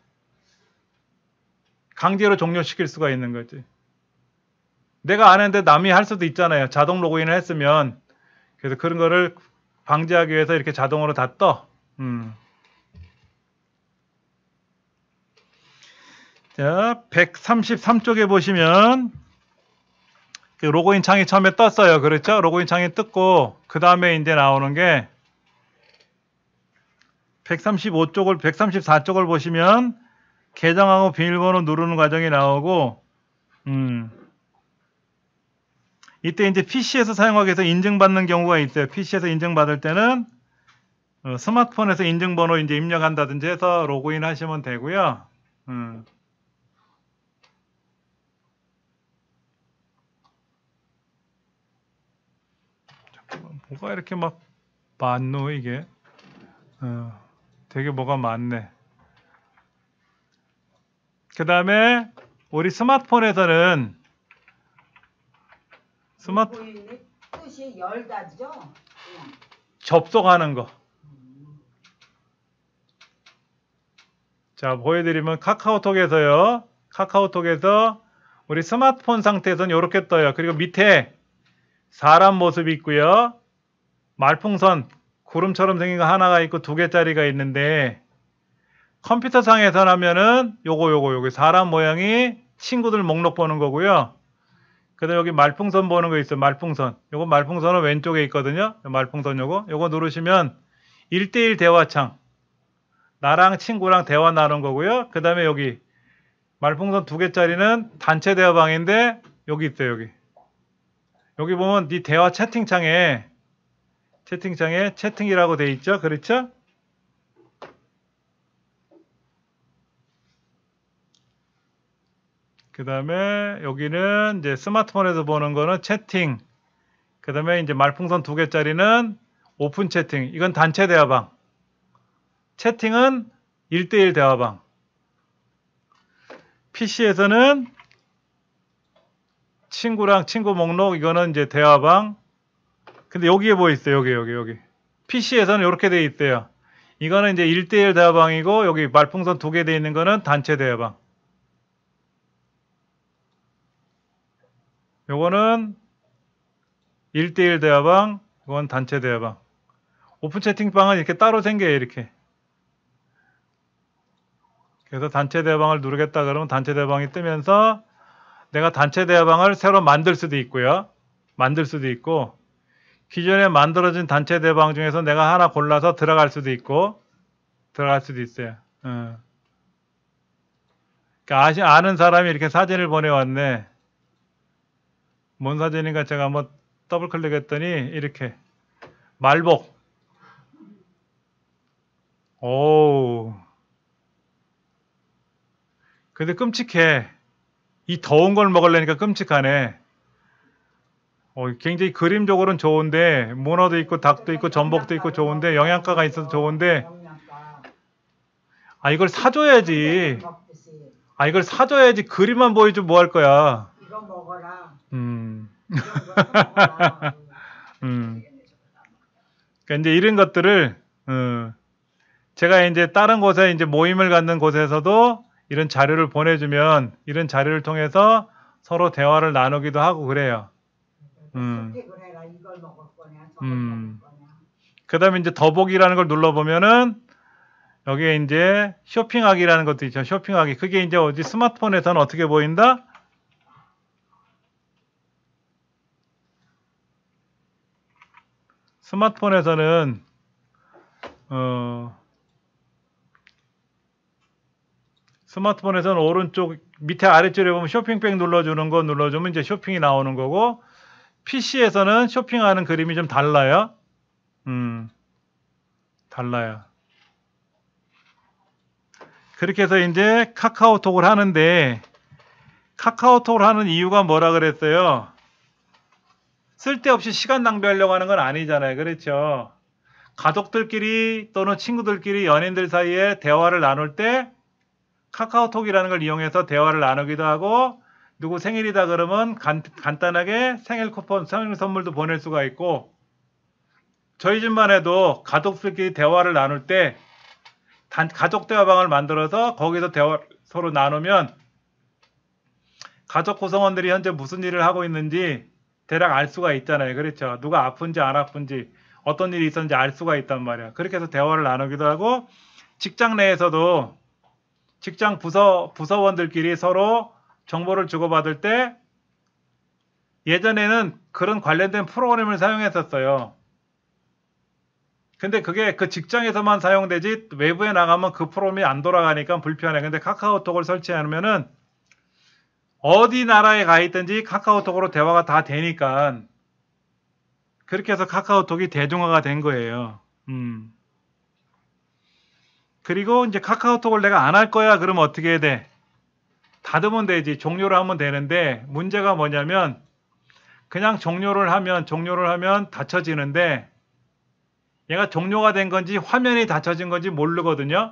강제로 종료시킬 수가 있는 거지. 내가 안 했는데 남이 할 수도 있잖아요. 자동 로그인을 했으면. 그래서 그런 거를 방지하기 위해서 이렇게 자동으로 다 떠. 음. 자, 백삼십삼 쪽에 보시면 그 로그인 창이 처음에 떴어요. 그렇죠? 로그인 창이 떴고 그 다음에 이제 나오는 게 백삼십오 쪽을 백삼십사 쪽을 보시면 계정하고 비밀번호 누르는 과정이 나오고 음. 이때 이제 피시에서 사용하기 위해서 인증받는 경우가 있어요. 피시에서 인증받을 때는 어, 스마트폰에서 인증번호 이제 입력한다든지 해서 로그인 하시면 되고요. 음. 잠깐만, 뭐가 이렇게 막 많노 이게? 어, 되게 뭐가 많네. 그 다음에 우리 스마트폰에서는 스마트 로그인의 뜻이 열다죠. 그냥. 접속하는 거. 자, 보여드리면 카카오톡에서요. 카카오톡에서 우리 스마트폰 상태에서는 이렇게 떠요. 그리고 밑에 사람 모습이 있고요. 말풍선, 구름처럼 생긴 거 하나가 있고 두 개짜리가 있는데 컴퓨터 상에서 하면은 요거 요거 요거 사람 모양이 친구들 목록 보는 거고요. 그다음 여기 말풍선 보는 거 있어요. 말풍선. 요거 말풍선은 왼쪽에 있거든요. 말풍선 요거. 요거 누르시면 일대일 대화창. 나랑 친구랑 대화 나눈 거고요. 그 다음에 여기 말풍선 두 개짜리는 단체 대화방인데 여기 있어요. 여기 여기 보면 네 대화 채팅창에 채팅창에 채팅이라고 돼 있죠. 그렇죠? 그 다음에 여기는 이제 스마트폰에서 보는 거는 채팅. 그 다음에 이제 말풍선 두 개짜리는 오픈 채팅. 이건 단체 대화방. 채팅은 일대일 대화방. 피시에서는 친구랑 친구 목록 이거는 이제 대화방. 근데 여기에 뭐 있어요? 여기 여기 여기. 피시에서는 이렇게 돼 있대요. 이거는 이제 일대일 대화방이고 여기 말풍선 두 개 돼 있는 거는 단체 대화방. 요거는 일대일 대화방, 이건 단체 대화방. 오픈 채팅방은 이렇게 따로 생겨요. 이렇게. 그래서 단체 대화방을 누르겠다 그러면 단체 대화방이 뜨면서 내가 단체 대화방을 새로 만들 수도 있고요. 만들 수도 있고 기존에 만들어진 단체 대화방 중에서 내가 하나 골라서 들어갈 수도 있고 들어갈 수도 있어요. 어. 그러니까 아시, 아는 사람이 이렇게 사진을 보내왔네. 뭔 사진인가 제가 한번 더블 클릭했더니 이렇게 말복. 오. 근데 끔찍해. 이 더운 걸 먹으려니까 끔찍하네. 어, 굉장히 그림적으로는 좋은데 문어도 있고 닭도 있고 전복도 있고 좋은데 영양가가 있어서 좋은데 영양가. 아 이걸 사줘야지. 먹듯이. 아 이걸 사줘야지. 그림만 보여주면 뭐 할 거야. 이거 먹어라. 음. 이런 거 먹어라. 음. 그러니까 이제 이런 것들을 어, 제가 이제 다른 곳에 이제 모임을 갖는 곳에서도 이런 자료를 보내주면 이런 자료를 통해서 서로 대화를 나누기도 하고 그래요. 음. 선택을 해라. 이걸 먹을 거냐, 저걸 음. 먹을 거냐. 그 다음에 이제 더보기라는 걸 눌러보면은 여기에 이제 쇼핑하기라는 것도 있죠. 쇼핑하기. 그게 이제 어디 스마트폰에서는 어떻게 보인다? 스마트폰에서는 어 스마트폰에서는 오른쪽 밑에 아래쪽에 보면 쇼핑백 눌러주는 거 눌러주면 이제 쇼핑이 나오는 거고, 피시에서는 쇼핑하는 그림이 좀 달라요. 음, 달라요. 그렇게 해서 이제 카카오톡을 하는데, 카카오톡을 하는 이유가 뭐라 그랬어요? 쓸데없이 시간 낭비하려고 하는 건 아니잖아요. 그렇죠? 가족들끼리 또는 친구들끼리 연인들 사이에 대화를 나눌 때 카카오톡이라는 걸 이용해서 대화를 나누기도 하고, 누구 생일이다 그러면 간, 간단하게 생일 쿠폰, 생일 선물도 보낼 수가 있고, 저희 집만 해도 가족들끼리 대화를 나눌 때 단, 가족 대화방을 만들어서 거기서 대화 서로 나누면 가족 구성원들이 현재 무슨 일을 하고 있는지 대략 알 수가 있잖아요. 그렇죠? 누가 아픈지 안 아픈지 어떤 일이 있었는지 알 수가 있단 말이야. 그렇게 해서 대화를 나누기도 하고, 직장 내에서도 직장 부서, 부서원들끼리 서로 정보를 주고받을 때 예전에는 그런 관련된 프로그램을 사용했었어요. 근데 그게 그 직장에서만 사용되지 외부에 나가면 그 프로그램이 안 돌아가니까 불편해. 근데 카카오톡을 설치하면은 어디 나라에 가 있든지 카카오톡으로 대화가 다 되니까 그렇게 해서 카카오톡이 대중화가 된 거예요. 음. 그리고 이제 카카오톡을 내가 안 할 거야 그러면 어떻게 해야 돼? 닫으면 되지. 종료를 하면 되는데, 문제가 뭐냐면 그냥 종료를 하면 종료를 하면 닫혀지는데, 얘가 종료가 된 건지 화면이 닫혀진 건지 모르거든요.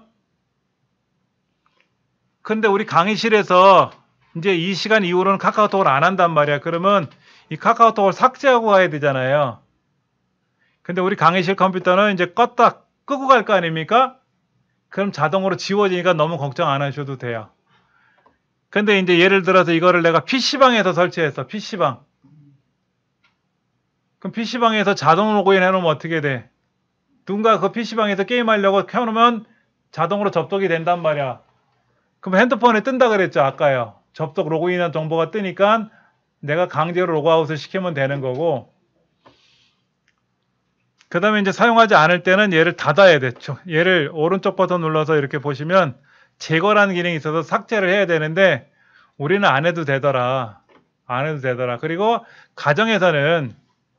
근데 우리 강의실에서 이제 이 시간 이후로는 카카오톡을 안 한단 말이야. 그러면 이 카카오톡을 삭제하고 가야 되잖아요. 근데 우리 강의실 컴퓨터는 이제 껐다 끄고 갈 거 아닙니까? 그럼 자동으로 지워지니까 너무 걱정 안 하셔도 돼요. 근데 이제 예를 들어서 이거를 내가 피시방에서 설치했어. 피시방. 그럼 피시방에서 자동 로그인 해놓으면 어떻게 돼? 누군가 그 피시방에서 게임하려고 켜놓으면 자동으로 접속이 된단 말이야. 그럼 핸드폰에 뜬다 그랬죠, 아까요. 접속 로그인한 정보가 뜨니까 내가 강제로 로그아웃을 시키면 되는 거고, 그 다음에 이제 사용하지 않을 때는 얘를 닫아야 되죠. 얘를 오른쪽 버튼 눌러서 이렇게 보시면 제거라는 기능이 있어서 삭제를 해야 되는데 우리는 안 해도 되더라. 안 해도 되더라. 그리고 가정에서는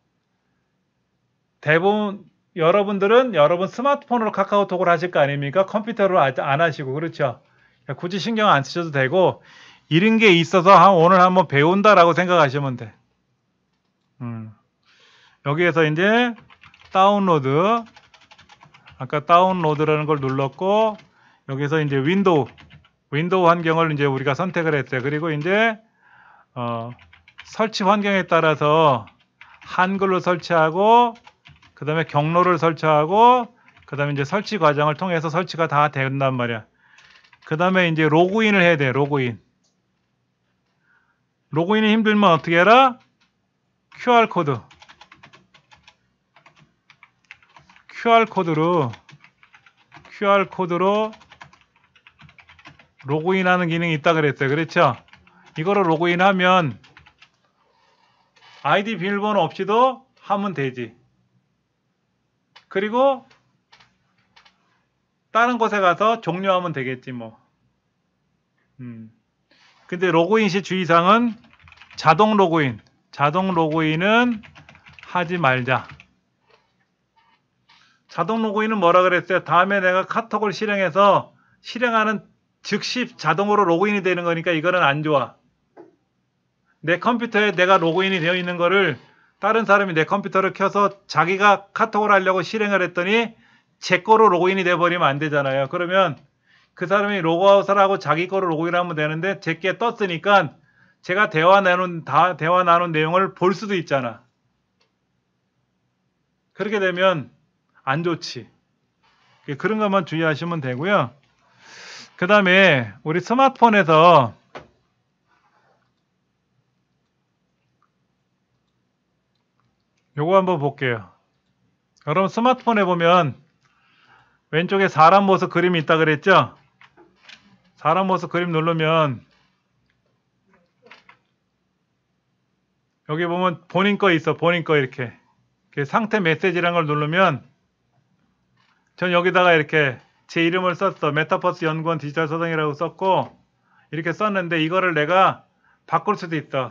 대부분 여러분들은 여러분 스마트폰으로 카카오톡을 하실 거 아닙니까? 컴퓨터로 안 하시고. 그렇죠? 굳이 신경 안 쓰셔도 되고, 이런 게 있어서 오늘 한번 배운다라고 생각하시면 돼. 음. 여기에서 이제 다운로드, 아까 다운로드라는 걸 눌렀고, 여기서 이제 윈도우, 윈도우 환경을 이제 우리가 선택을 했어요. 그리고 이제 어, 설치 환경에 따라서 한글로 설치하고, 그 다음에 경로를 설치하고, 그 다음에 이제 설치 과정을 통해서 설치가 다 된단 말이야. 그 다음에 이제 로그인을 해야 돼. 로그인. 로그인이 힘들면 어떻게 해라? 큐알코드. 큐알코드로 큐알코드로 로그인하는 기능이 있다 그랬어요. 그렇죠? 이거로 로그인하면 아이디 비밀번호 없이도 하면 되지. 그리고 다른 곳에 가서 종료하면 되겠지 뭐. 음. 근데 로그인 시 주의사항은 자동 로그인. 자동 로그인은 하지 말자. 자동 로그인은 뭐라 그랬어요? 다음에 내가 카톡을 실행해서 실행하는 즉시 자동으로 로그인이 되는 거니까 이거는 안 좋아. 내 컴퓨터에 내가 로그인이 되어 있는 거를 다른 사람이 내 컴퓨터를 켜서 자기가 카톡을 하려고 실행을 했더니 제 거로 로그인이 돼버리면 안 되잖아요. 그러면 그 사람이 로그아웃을 하고 자기 거로 로그인하면 되는데 제게 떴으니까 제가 대화 나눈, 다, 대화 나눈 내용을 볼 수도 있잖아. 그렇게 되면 안 좋지. 그런 것만 주의하시면 되고요. 그 다음에 우리 스마트폰에서 요거 한번 볼게요. 여러분 스마트폰에 보면 왼쪽에 사람 모습 그림이 있다 그랬죠? 사람 모습 그림 누르면 여기 보면 본인 거 있어. 본인 거 이렇게 상태 메시지라는 걸 누르면 전 여기다가 이렇게 제 이름을 썼어. 메타버스 연구원 디지털 서정이라고 썼고, 이렇게 썼는데 이거를 내가 바꿀 수도 있어.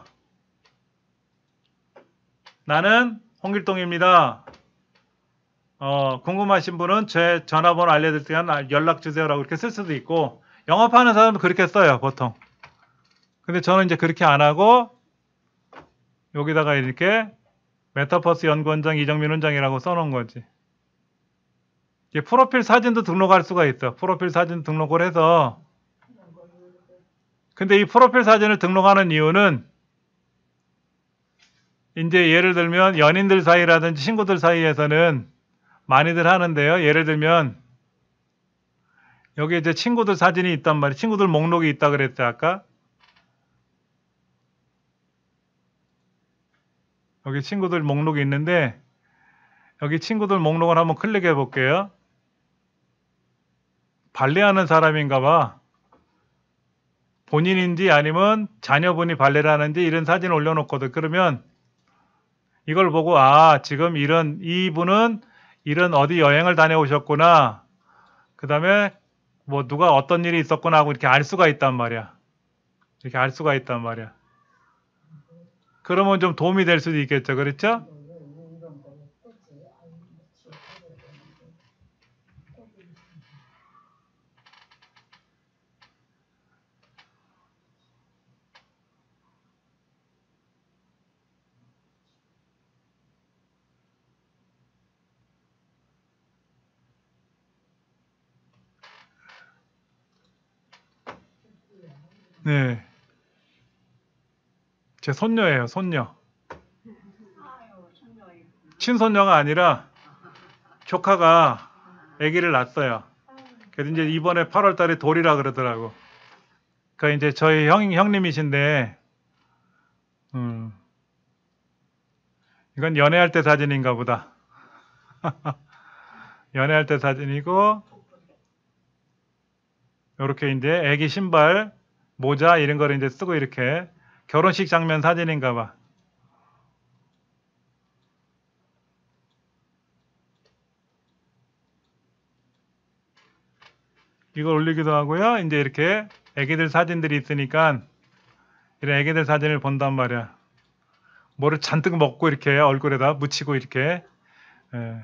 나는 홍길동입니다. 어, 궁금하신 분은 제 전화번호 알려드릴 테니까 연락 주세요라고 이렇게 쓸 수도 있고, 영업하는 사람은 그렇게 써요, 보통. 근데 저는 이제 그렇게 안 하고 여기다가 이렇게 메타버스 연구원장 이정민 원장이라고 써놓은 거지. 이제 프로필 사진도 등록할 수가 있어. 프로필 사진 등록을 해서. 근데 이 프로필 사진을 등록하는 이유는 이제 예를 들면 연인들 사이라든지 친구들 사이에서는 많이들 하는데요. 예를 들면 여기 이제 친구들 사진이 있단 말이에요. 친구들 목록이 있다 그랬죠, 아까. 여기 친구들 목록이 있는데 여기 친구들 목록을 한번 클릭해 볼게요. 발레하는 사람인가 봐. 본인인지 아니면 자녀분이 발레를 하는지 이런 사진을 올려놓거든. 그러면 이걸 보고 아, 지금 이런 이분은 이런 어디 여행을 다녀오셨구나. 그 다음에 뭐 누가 어떤 일이 있었구나 하고 이렇게 알 수가 있단 말이야. 이렇게 알 수가 있단 말이야. 그러면 좀 도움이 될 수도 있겠죠. 그렇죠? 네. 제 손녀예요, 손녀. 친손녀가 아니라 조카가 아기를 낳았어요. 그래서 이제 이번에 팔월 달에 돌이라 그러더라고. 그 이제 저희 형 형님이신데, 음, 이건 연애할 때 사진인가 보다. 연애할 때 사진이고, 이렇게 이제 아기 신발, 모자 이런 거를 이제 쓰고 이렇게 결혼식 장면 사진인가 봐. 이걸 올리기도 하고요. 이제 이렇게 애기들 사진들이 있으니까 이런 애기들 사진을 본단 말이야. 뭐를 잔뜩 먹고 이렇게 얼굴에다 묻히고 이렇게. 예.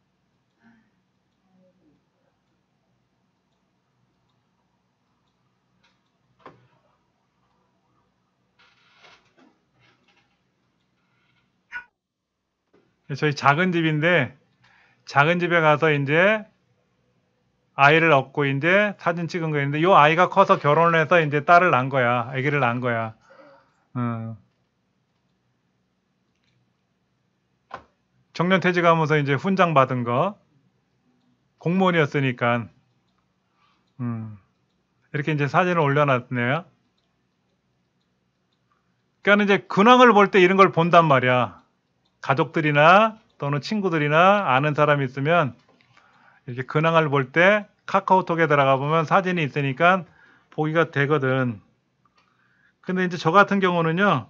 저희 작은 집인데 작은 집에 가서 이제 아이를 얻고 이제 사진 찍은 거였는데 이 아이가 커서 결혼을 해서 이제 딸을 낳은 거야. 아기를 낳은 거야. 어. 정년 퇴직하면서 이제 훈장 받은 거. 공무원이었으니까. 음. 이렇게 이제 사진을 올려놨네요. 그러니까 이제 근황을 볼 때 이런 걸 본단 말이야. 가족들이나 또는 친구들이나 아는 사람이 있으면 이렇게 근황을 볼 때 카카오톡에 들어가 보면 사진이 있으니까 보기가 되거든. 근데 이제 저 같은 경우는요.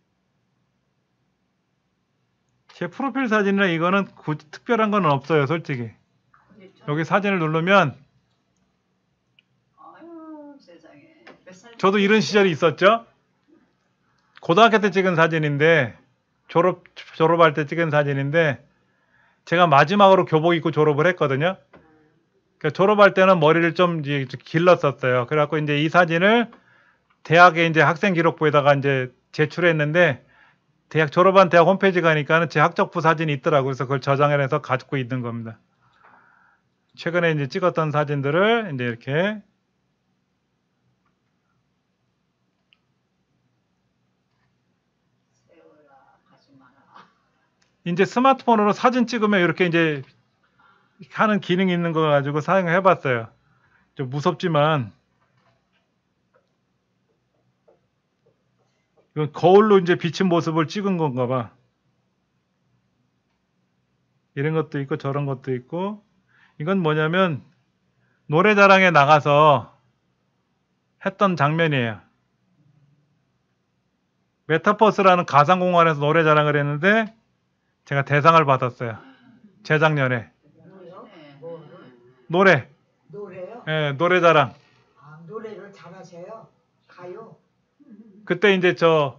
제 프로필 사진이나 이거는 굳이 특별한 건 없어요, 솔직히. 여기 사진을 누르면 아유, 세상에. 몇 살 저도 이런 시절이 있었죠. 고등학교 때 찍은 사진인데 졸업 졸업할 때 찍은 사진인데 제가 마지막으로 교복 입고 졸업을 했거든요. 그러니까 졸업할 때는 머리를 좀 이제 길렀었어요. 그래갖고 이제 이 사진을 대학에 이제 학생 기록부에다가 이제 제출했는데 대학 졸업한 대학 홈페이지 가니까는 제 학적부 사진이 있더라고요. 그래서 그걸 저장해서 가지고 있는 겁니다. 최근에 이제 찍었던 사진들을 이제 이렇게 세월아, 가지 마라. 이제 스마트폰으로 사진 찍으면 이렇게 이제 하는 기능이 있는 거 가지고 사용해 봤어요. 좀 무섭지만 이건 거울로 이제 비친 모습을 찍은 건가 봐. 이런 것도 있고 저런 것도 있고 이건 뭐냐면 노래자랑에 나가서 했던 장면이에요. 메타버스라는 가상공간에서 노래자랑을 했는데 제가 대상을 받았어요. 재작년에. 뭐요? 네. 뭐를? 노래, 노래요? 예, 노래자랑. 아, 노래를 잘하세요? 가요. 그때 이제 저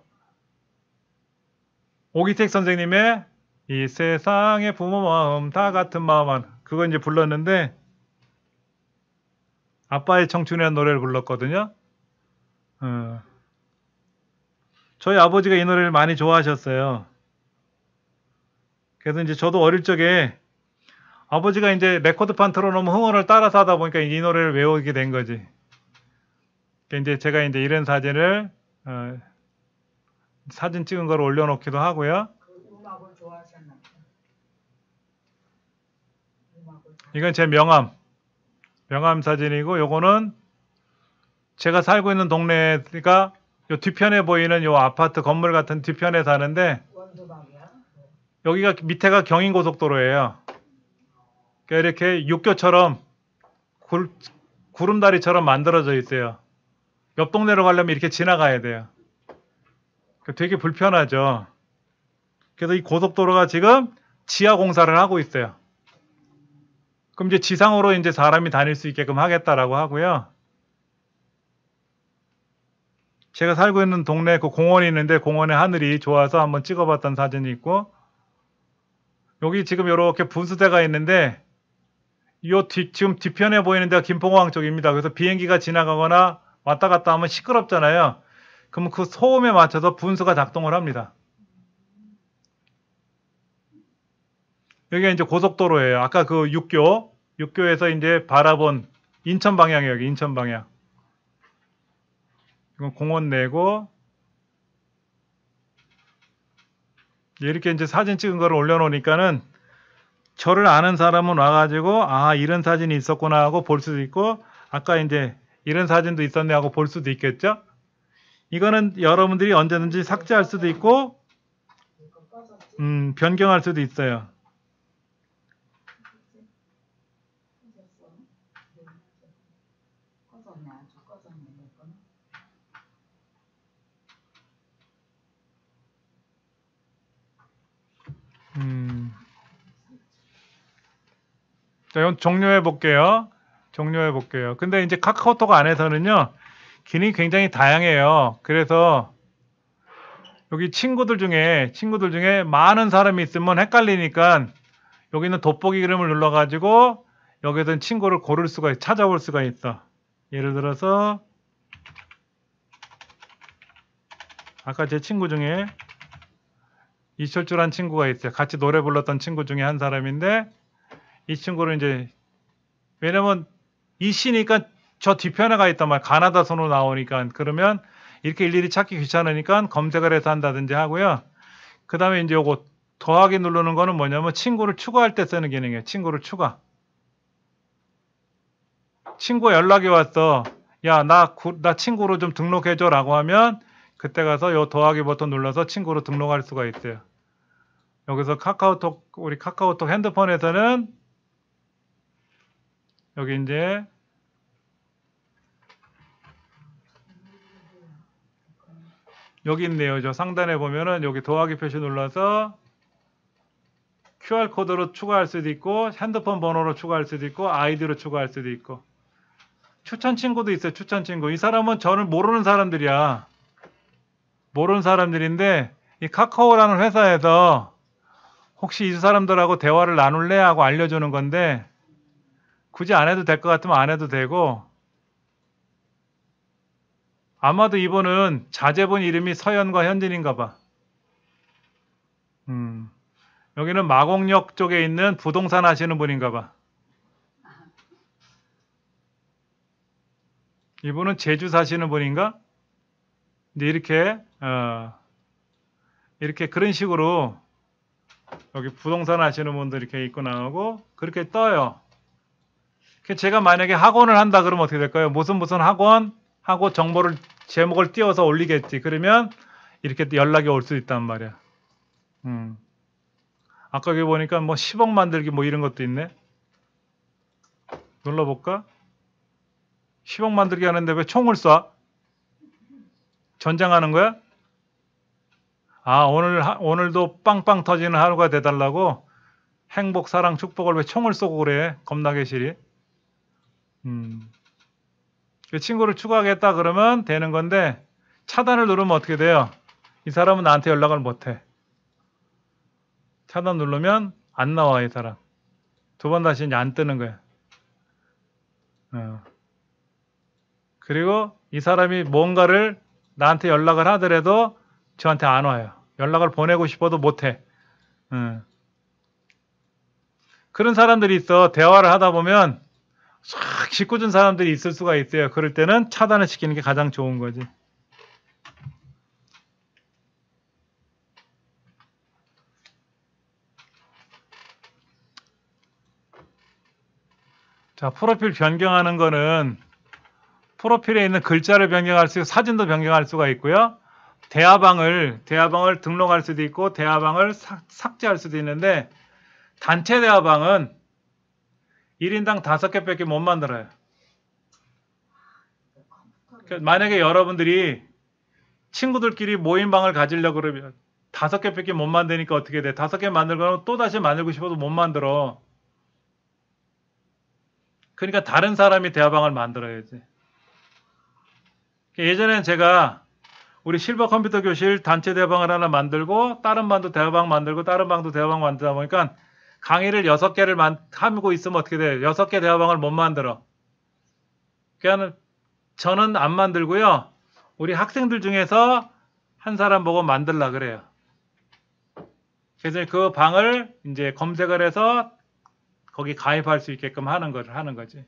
오기택 선생님의 이 세상의 부모 마음 다 같은 마음만 그거 이제 불렀는데 아빠의 청춘이라는 노래를 불렀거든요. 어. 저희 아버지가 이 노래를 많이 좋아하셨어요. 그래서 이제 저도 어릴 적에 아버지가 이제 레코드판 틀어놓으면 흥얼을 따라서 하다 보니까 이 노래를 외우게 된 거지. 그러니까 이제 제가 이제 이런 사진을 어, 사진 찍은 걸 올려놓기도 하고요. 그 음악을 좋아하셨나 보다. 음악을 잘- 이건 제 명함, 명함 사진이고 요거는 제가 살고 있는 동네가 요 뒤편에 보이는 요 아파트 건물 같은 뒤편에 사는데 원두막이야. 네. 여기가 밑에가 경인고속도로예요. 그러니까 이렇게 육교처럼 굴, 구름다리처럼 만들어져 있어요. 옆 동네로 가려면 이렇게 지나가야 돼요. 그러니까 되게 불편하죠. 그래서 이 고속도로가 지금 지하 공사를 하고 있어요. 그럼 이제 지상으로 이제 사람이 다닐 수 있게끔 하겠다라고 하고요. 제가 살고 있는 동네 그 공원이 있는데 공원의 하늘이 좋아서 한번 찍어봤던 사진이 있고 여기 지금 이렇게 분수대가 있는데 요 뒤, 지금 뒤편에 보이는 데가 김포공항 쪽입니다. 그래서 비행기가 지나가거나 왔다 갔다 하면 시끄럽잖아요. 그럼 그 소음에 맞춰서 분수가 작동을 합니다. 여기가 이제 고속도로예요. 아까 그 육교, 육교에서 이제 바라본 인천 방향이에요. 여기 인천 방향. 이건 공원 내고 이렇게 이제 사진 찍은 거를 올려놓으니까는 저를 아는 사람은 와가지고 아 이런 사진이 있었구나 하고 볼 수도 있고 아까 이제 이런 사진도 있었네 하고 볼 수도 있겠죠. 이거는 여러분들이 언제든지 삭제할 수도 있고 이거 꺼졌지? 음, 변경할 수도 있어요. 꺼졌어? 네. 꺼졌네. 아주 꺼졌네. 내 거는. 음. 자, 이건 종료해 볼게요. 종료해 볼게요. 근데 이제 카카오톡 안에서는요, 기능이 굉장히 다양해요. 그래서 여기 친구들 중에, 친구들 중에 많은 사람이 있으면 헷갈리니까 여기 있는 돋보기 그림을 눌러가지고 여기서 친구를 고를 수가, 있- 찾아볼 수가 있어. 예를 들어서 아까 제 친구 중에 이철주란 친구가 있어요. 같이 노래 불렀던 친구 중에 한 사람인데 이 친구를 이제 왜냐면 이씨니까 저 뒤편에 가 있단 말이야. 가나다 손으로 나오니까. 그러면 이렇게 일일이 찾기 귀찮으니까 검색을 해서 한다든지 하고요. 그 다음에 이제 요거 더하기 누르는 거는 뭐냐면 친구를 추가할 때 쓰는 기능이에요. 친구를 추가. 친구 연락이 왔어. 야, 나, 구- 나 친구로 좀 등록해줘 라고 하면 그때 가서 요 더하기 버튼 눌러서 친구로 등록할 수가 있어요. 여기서 카카오톡, 우리 카카오톡 핸드폰에서는 여기 이제 여기 있네요. 저 상단에 보면은 여기 더하기 표시 눌러서 큐알코드로 추가할 수도 있고 핸드폰 번호로 추가할 수도 있고 아이디로 추가할 수도 있고 추천 친구도 있어요. 추천 친구. 이 사람은 저를 모르는 사람들이야. 모르는 사람들인데 이 카카오라는 회사에서 혹시 이 사람들하고 대화를 나눌래 하고 알려주는 건데 굳이 안 해도 될 것 같으면 안 해도 되고 아마도 이분은 자제분 이름이 서현과 현진인가 봐. 음. 여기는 마곡역 쪽에 있는 부동산 하시는 분인가 봐. 이분은 제주 사시는 분인가? 근데 이렇게 어, 이렇게 그런 식으로 여기 부동산 하시는 분들 이렇게 있고 나오고 그렇게 떠요. 그 제가 만약에 학원을 한다 그러면 어떻게 될까요? 무슨 무슨 학원 하고 정보를 제목을 띄워서 올리겠지. 그러면 이렇게 연락이 올 수 있단 말이야. 음. 아까 여기 보니까 뭐 십억 만들기 뭐 이런 것도 있네. 눌러볼까? 십억 만들기 하는데 왜 총을 쏴? 전쟁하는 거야? 아, 오늘, 하- 오늘도 빵빵 터지는 하루가 돼달라고 행복, 사랑, 축복을 왜 총을 쏘고 그래? 겁나게 시리. 음. 그 친구를 추가하겠다 그러면 되는 건데 차단을 누르면 어떻게 돼요? 이 사람은 나한테 연락을 못해. 차단 누르면 안 나와 이 사람. 두 번 다시 이제 안 뜨는 거야. 어. 그리고 이 사람이 뭔가를 나한테 연락을 하더라도 저한테 안 와요. 연락을 보내고 싶어도 못해. 어. 그런 사람들이 있어. 대화를 하다 보면 싹 짓궂은 사람들이 있을 수가 있어요. 그럴 때는 차단을 시키는 게 가장 좋은 거지. 자, 프로필 변경하는 거는 프로필에 있는 글자를 변경할 수 있고 사진도 변경할 수가 있고요. 대화방을 대화방을 등록할 수도 있고 대화방을 삭, 삭제할 수도 있는데 단체 대화방은 일 인당 다섯 개밖에 못 만들어요. 그러니까 만약에 여러분들이 친구들끼리 모임방을 가지려고 그러면 다섯 개밖에 못 만드니까 어떻게 돼? 다섯 개 만들고 또 다시 만들고 싶어도 못 만들어. 그러니까 다른 사람이 대화방을 만들어야지. 예전엔 제가 우리 실버 컴퓨터 교실 단체 대화방을 하나 만들고 다른 방도 대화방 만들고 다른 방도 대화방 만들다 보니까 강의를 여섯 개를 하고 있으면 어떻게 돼요? 여섯 개 대화방을 못 만들어. 그러니까 저는 안 만들고요. 우리 학생들 중에서 한 사람 보고 만들라 그래요. 그래서 그 방을 이제 검색을 해서 거기 가입할 수 있게끔 하는 걸 하는 거지.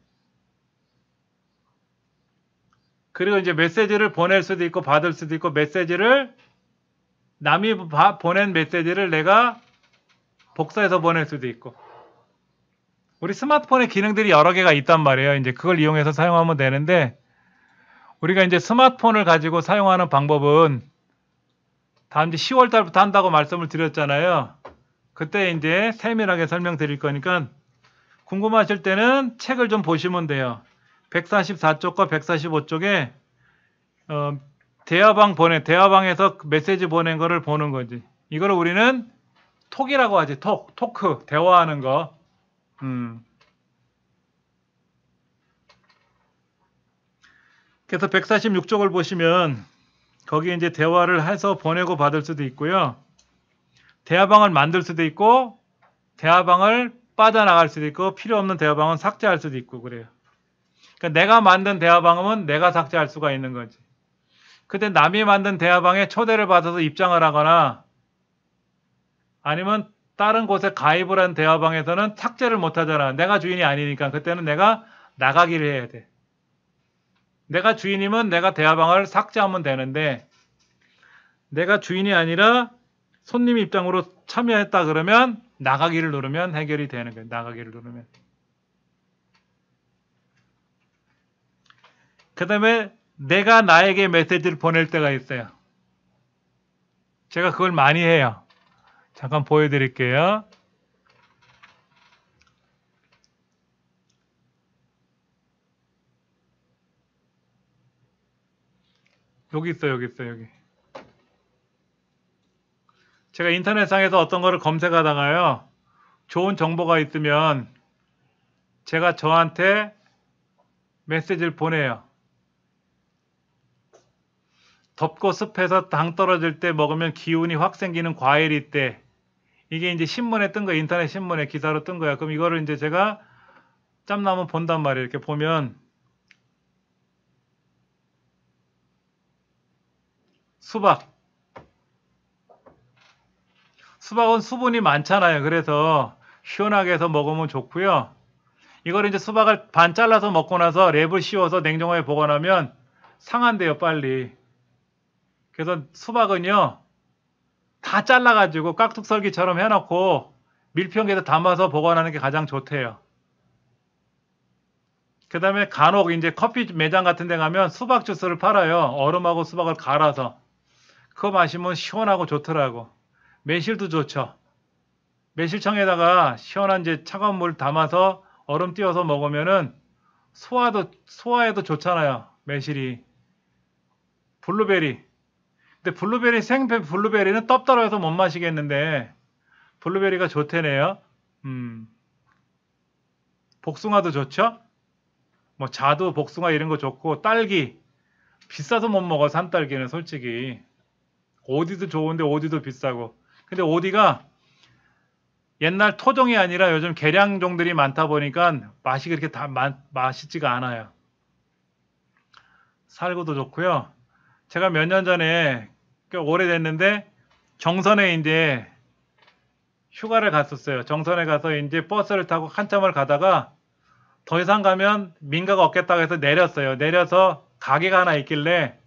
그리고 이제 메시지를 보낼 수도 있고 받을 수도 있고 메시지를 남이 바, 보낸 메시지를 내가 복사해서 보낼 수도 있고. 우리 스마트폰에 기능들이 여러 개가 있단 말이에요. 이제 그걸 이용해서 사용하면 되는데 우리가 이제 스마트폰을 가지고 사용하는 방법은 다음 주 시월 달부터 한다고 말씀을 드렸잖아요. 그때 이제 세밀하게 설명드릴 거니까 궁금하실 때는 책을 좀 보시면 돼요. 백사십사 쪽과 백사십오 쪽에 어, 대화방 보내 대화방에서 메시지 보낸 거를 보는 거지. 이거를 우리는 톡이라고 하지. 톡, 토크, 대화하는 거. 음. 그래서 백사십육 쪽을 보시면 거기 이제 대화를 해서 보내고 받을 수도 있고요. 대화방을 만들 수도 있고 대화방을 빠져나갈 수도 있고 필요 없는 대화방은 삭제할 수도 있고 그래요. 그러니까 내가 만든 대화방은 내가 삭제할 수가 있는 거지. 근데 남이 만든 대화방에 초대를 받아서 입장을 하거나 아니면 다른 곳에 가입을 한 대화방에서는 삭제를 못 하잖아. 내가 주인이 아니니까 그때는 내가 나가기를 해야 돼. 내가 주인이면 내가 대화방을 삭제하면 되는데 내가 주인이 아니라 손님 입장으로 참여했다 그러면 나가기를 누르면 해결이 되는 거예요. 나가기를 누르면. 그 다음에 내가 나에게 메시지를 보낼 때가 있어요. 제가 그걸 많이 해요. 잠깐 보여드릴게요. 여기 있어요. 여기 있어요. 여기. 제가 인터넷상에서 어떤 거를 검색하다가요. 좋은 정보가 있으면 제가 저한테 메시지를 보내요. 덥고 습해서 당 떨어질 때 먹으면 기운이 확 생기는 과일이 있대. 이게 이제 신문에 뜬 거예요. 인터넷 신문에 기사로 뜬 거야. 그럼 이거를 이제 제가 짬나면 본단 말이에요. 이렇게 보면 수박. 수박은 수분이 많잖아요. 그래서 시원하게 해서 먹으면 좋고요. 이걸 이제 수박을 반 잘라서 먹고 나서 랩을 씌워서 냉장고에 보관하면 상한대요. 빨리. 그래서 수박은요. 다 잘라가지고 깍둑썰기처럼 해놓고 밀폐용기에다 담아서 보관하는 게 가장 좋대요. 그 다음에 간혹 이제 커피 매장 같은 데 가면 수박 주스를 팔아요. 얼음하고 수박을 갈아서. 그거 마시면 시원하고 좋더라고. 매실도 좋죠. 매실청에다가 시원한 이제 차가운 물 담아서 얼음 띄워서 먹으면은 소화도, 소화에도 좋잖아요. 매실이. 블루베리. 근데 블루베리, 생 블루베리는 떡 떨어져서 못 마시겠는데 블루베리가 좋대네요. 음. 복숭아도 좋죠? 뭐 자두, 복숭아 이런 거 좋고 딸기 비싸서 못 먹어. 산딸기는 솔직히 오디도 좋은데 오디도 비싸고. 근데 오디가 옛날 토종이 아니라 요즘 개량종들이 많다 보니까 맛이 그렇게 다 마, 맛있지가 않아요. 살구도 좋고요. 제가 몇 년 전에 꽤 오래됐는데 정선에 이제 휴가를 갔었어요. 정선에 가서 이제 버스를 타고 한참을 가다가 더 이상 가면 민가가 없겠다고 해서 내렸어요. 내려서 가게가 하나 있길래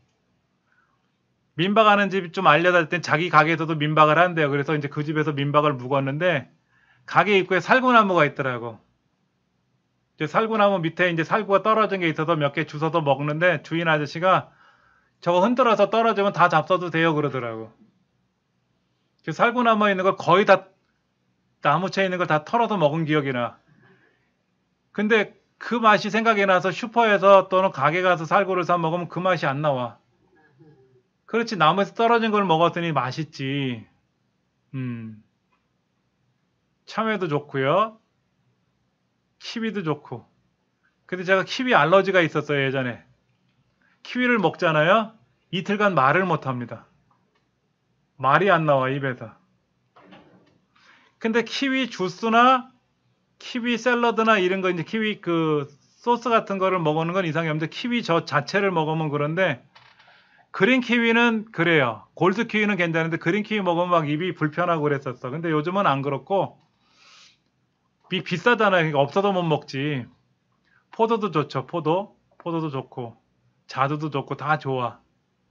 민박하는 집이 좀 알려달 땐 자기 가게에서도 민박을 한대요. 그래서 이제 그 집에서 민박을 묵었는데 가게 입구에 살구나무가 있더라고. 이제 살구나무 밑에 이제 살구가 떨어진 게 있어서 몇 개 주워서 먹는데 주인 아저씨가 저거 흔들어서 떨어지면 다 잡숴도 돼요 그러더라고. 그 살구나무에 있는 걸 거의 다 나무채에 있는 걸 다 털어서 먹은 기억이 나. 근데 그 맛이 생각이 나서 슈퍼에서 또는 가게 가서 살구를 사 먹으면 그 맛이 안 나와. 그렇지 나무에서 떨어진 걸 먹었더니 맛있지. 음. 참외도 좋고요. 키위도 좋고. 근데 제가 키위 알러지가 있었어요 예전에. 키위를 먹잖아요. 이틀간 말을 못합니다. 말이 안 나와 입에서. 근데 키위 주스나 키위 샐러드나 이런 거 이제 키위 그 소스 같은 거를 먹는 건 이상이 없는데 키위 저 자체를 먹으면 그런데 그린 키위는 그래요. 골드 키위는 괜찮은데 그린 키위 먹으면 막 입이 불편하고 그랬었어. 근데 요즘은 안 그렇고 비 비싸잖아요. 그러니까 없어도 못 먹지. 포도도 좋죠. 포도. 포도도 좋고 자두도 좋고 다 좋아.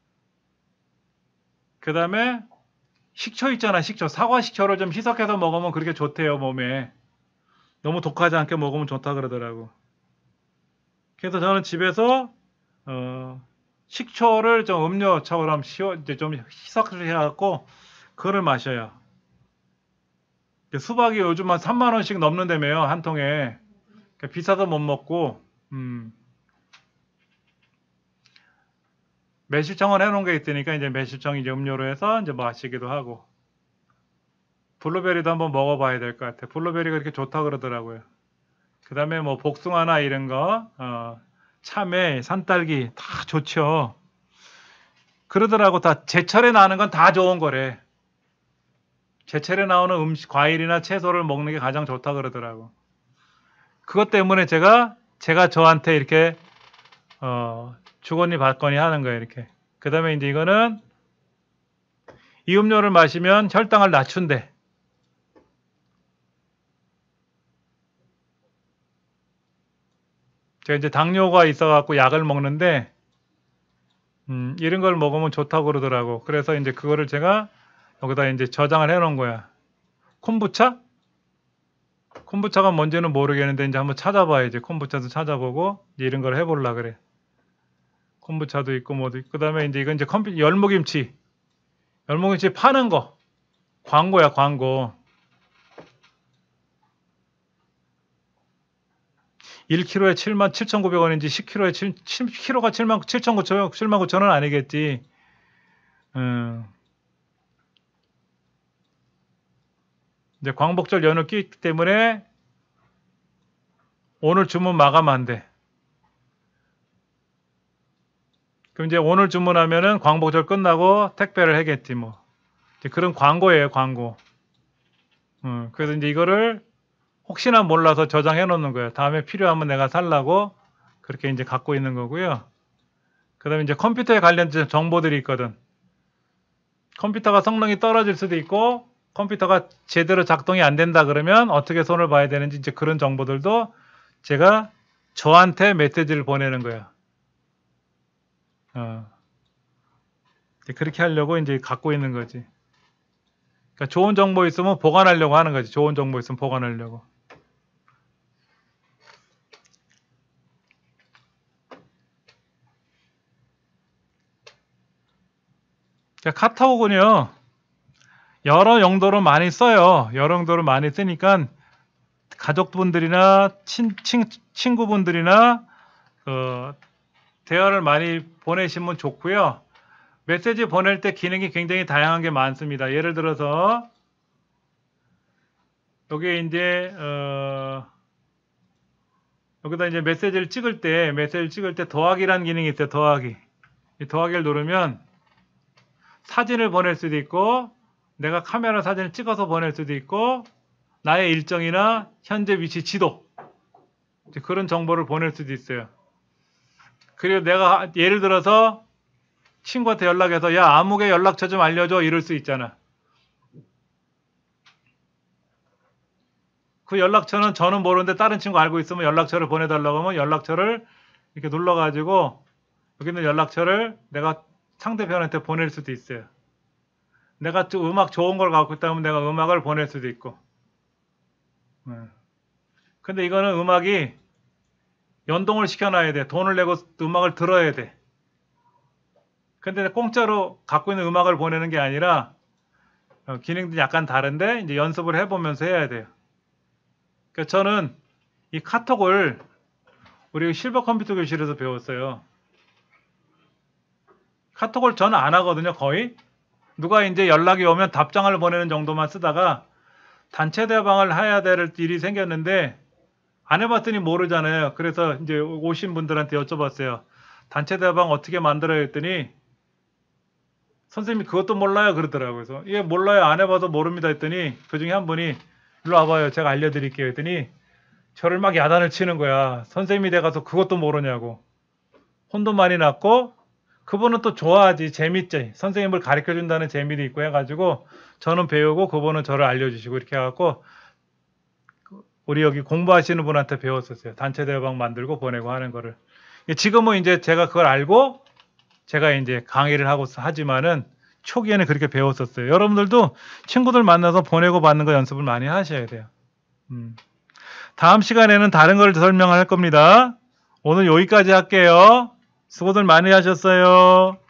그 다음에 식초 있잖아. 식초. 사과 식초를 좀 희석해서 먹으면 그렇게 좋대요. 몸에. 너무 독하지 않게 먹으면 좋다 그러더라고. 그래서 저는 집에서 어, 식초를 좀 음료처럼 시워 이제 좀 희석을 해갖고 그거를 마셔요. 수박이 요즘 한 삼만 원씩 넘는다며요 한 통에. 그러니까 비싸서 못 먹고 음. 매실청을 해놓은 게 있으니까 이제 매실청 이제 음료로 해서 이제 마시기도 하고. 블루베리도 한번 먹어봐야 될 것 같아. 블루베리가 그렇게 좋다 그러더라고요. 그 다음에 뭐 복숭아나 이런 거, 어, 참외, 산딸기 다 좋죠. 그러더라고. 다 제철에 나는 건 다 좋은 거래. 제철에 나오는 음식, 과일이나 채소를 먹는 게 가장 좋다 그러더라고. 그것 때문에 제가 제가 저한테 이렇게 어, 주거니 받거니 하는 거예요. 이렇게. 그 다음에 이제 이거는 이 음료를 마시면 혈당을 낮춘대. 제가 이제 당뇨가 있어갖고 약을 먹는데, 음, 이런 걸 먹으면 좋다고 그러더라고. 그래서 이제 그거를 제가 여기다 이제 저장을 해 놓은 거야. 콤부차? 콤부차가 뭔지는 모르겠는데 이제 한번 찾아봐야지. 콤부차도 찾아보고 이제 이런 걸 해보려 그래. 콤부차도 있고 뭐도 있고. 그 다음에 이제 이건 이제 컴피, 열무김치. 열무김치 파는 거. 광고야, 광고. 일 킬로그램에 칠만 칠천구백 원인지 십 킬로그램에 칠, 칠 킬로그램가 칠만 칠천구천 원, 칠만 구천 원 아니겠지. 음. 이제 광복절 연휴 끼기 때문에 오늘 주문 마감 안 돼. 그럼 이제 오늘 주문하면은 광복절 끝나고 택배를 하겠지 뭐. 이제 그런 광고예요, 광고. 음, 그래서 이제 이거를 혹시나 몰라서 저장해 놓는 거예요. 다음에 필요하면 내가 살라고 그렇게 이제 갖고 있는 거고요. 그 다음에 이제 컴퓨터에 관련된 정보들이 있거든. 컴퓨터가 성능이 떨어질 수도 있고 컴퓨터가 제대로 작동이 안 된다 그러면 어떻게 손을 봐야 되는지 이제 그런 정보들도 제가 저한테 메시지를 보내는 거야. 어. 그렇게 하려고 이제 갖고 있는 거지. 그러니까 좋은 정보 있으면 보관하려고 하는 거지. 좋은 정보 있으면 보관하려고. 그러니까 카카오군요. 여러 용도로 많이 써요. 여러 용도로 많이 쓰니까 가족분들이나 친, 친, 친구분들이나 어, 대화를 많이 보내시면 좋고요. 메시지 보낼 때 기능이 굉장히 다양한 게 많습니다. 예를 들어서 여기 이제 어, 여기다 이제 메시지를 찍을 때 메시지를 찍을 때 더하기라는 기능이 있어요. 더하기. 이 더하기를 누르면 사진을 보낼 수도 있고 내가 카메라 사진을 찍어서 보낼 수도 있고 나의 일정이나 현재 위치 지도 이제 그런 정보를 보낼 수도 있어요. 그리고 내가 예를 들어서 친구한테 연락해서 야 아무개 연락처 좀 알려줘 이럴 수 있잖아. 그 연락처는 저는 모르는데 다른 친구 알고 있으면 연락처를 보내달라고 하면 연락처를 이렇게 눌러가지고 여기 있는 연락처를 내가 상대편한테 보낼 수도 있어요. 내가 좀 음악 좋은 걸 갖고 있다면 내가 음악을 보낼 수도 있고. 네. 근데 이거는 음악이 연동을 시켜놔야 돼. 돈을 내고 음악을 들어야 돼. 근데 공짜로 갖고 있는 음악을 보내는 게 아니라 어, 기능들이 약간 다른데 이제 연습을 해보면서 해야 돼요. 그러니까 저는 이 카톡을 우리 실버 컴퓨터 교실에서 배웠어요. 카톡을 저는 안 하거든요, 거의. 누가 이제 연락이 오면 답장을 보내는 정도만 쓰다가 단체 대방을 해야 될 일이 생겼는데 안 해봤더니 모르잖아요. 그래서 이제 오신 분들한테 여쭤봤어요. 단체 대방 어떻게 만들어야 했더니 선생님이 그것도 몰라요 그러더라고요. 그래서 예 몰라요 안 해봐서 모릅니다 했더니 그 중에 한 분이 일로 와봐요 제가 알려드릴게요 했더니 저를 막 야단을 치는 거야. 선생님이 돼가서 그것도 모르냐고. 혼도 많이 났고 그분은 또 좋아하지 재밌지. 선생님을 가르쳐준다는 재미도 있고 해가지고 저는 배우고 그분은 저를 알려주시고 이렇게 해갖고 우리 여기 공부하시는 분한테 배웠었어요. 단체 대방 만들고 보내고 하는 거를. 지금은 이제 제가 그걸 알고 제가 이제 강의를 하고 하지만은 초기에는 그렇게 배웠었어요. 여러분들도 친구들 만나서 보내고 받는 거 연습을 많이 하셔야 돼요. 음. 다음 시간에는 다른 걸 설명할 겁니다. 오늘 여기까지 할게요. 수고들 많이 하셨어요.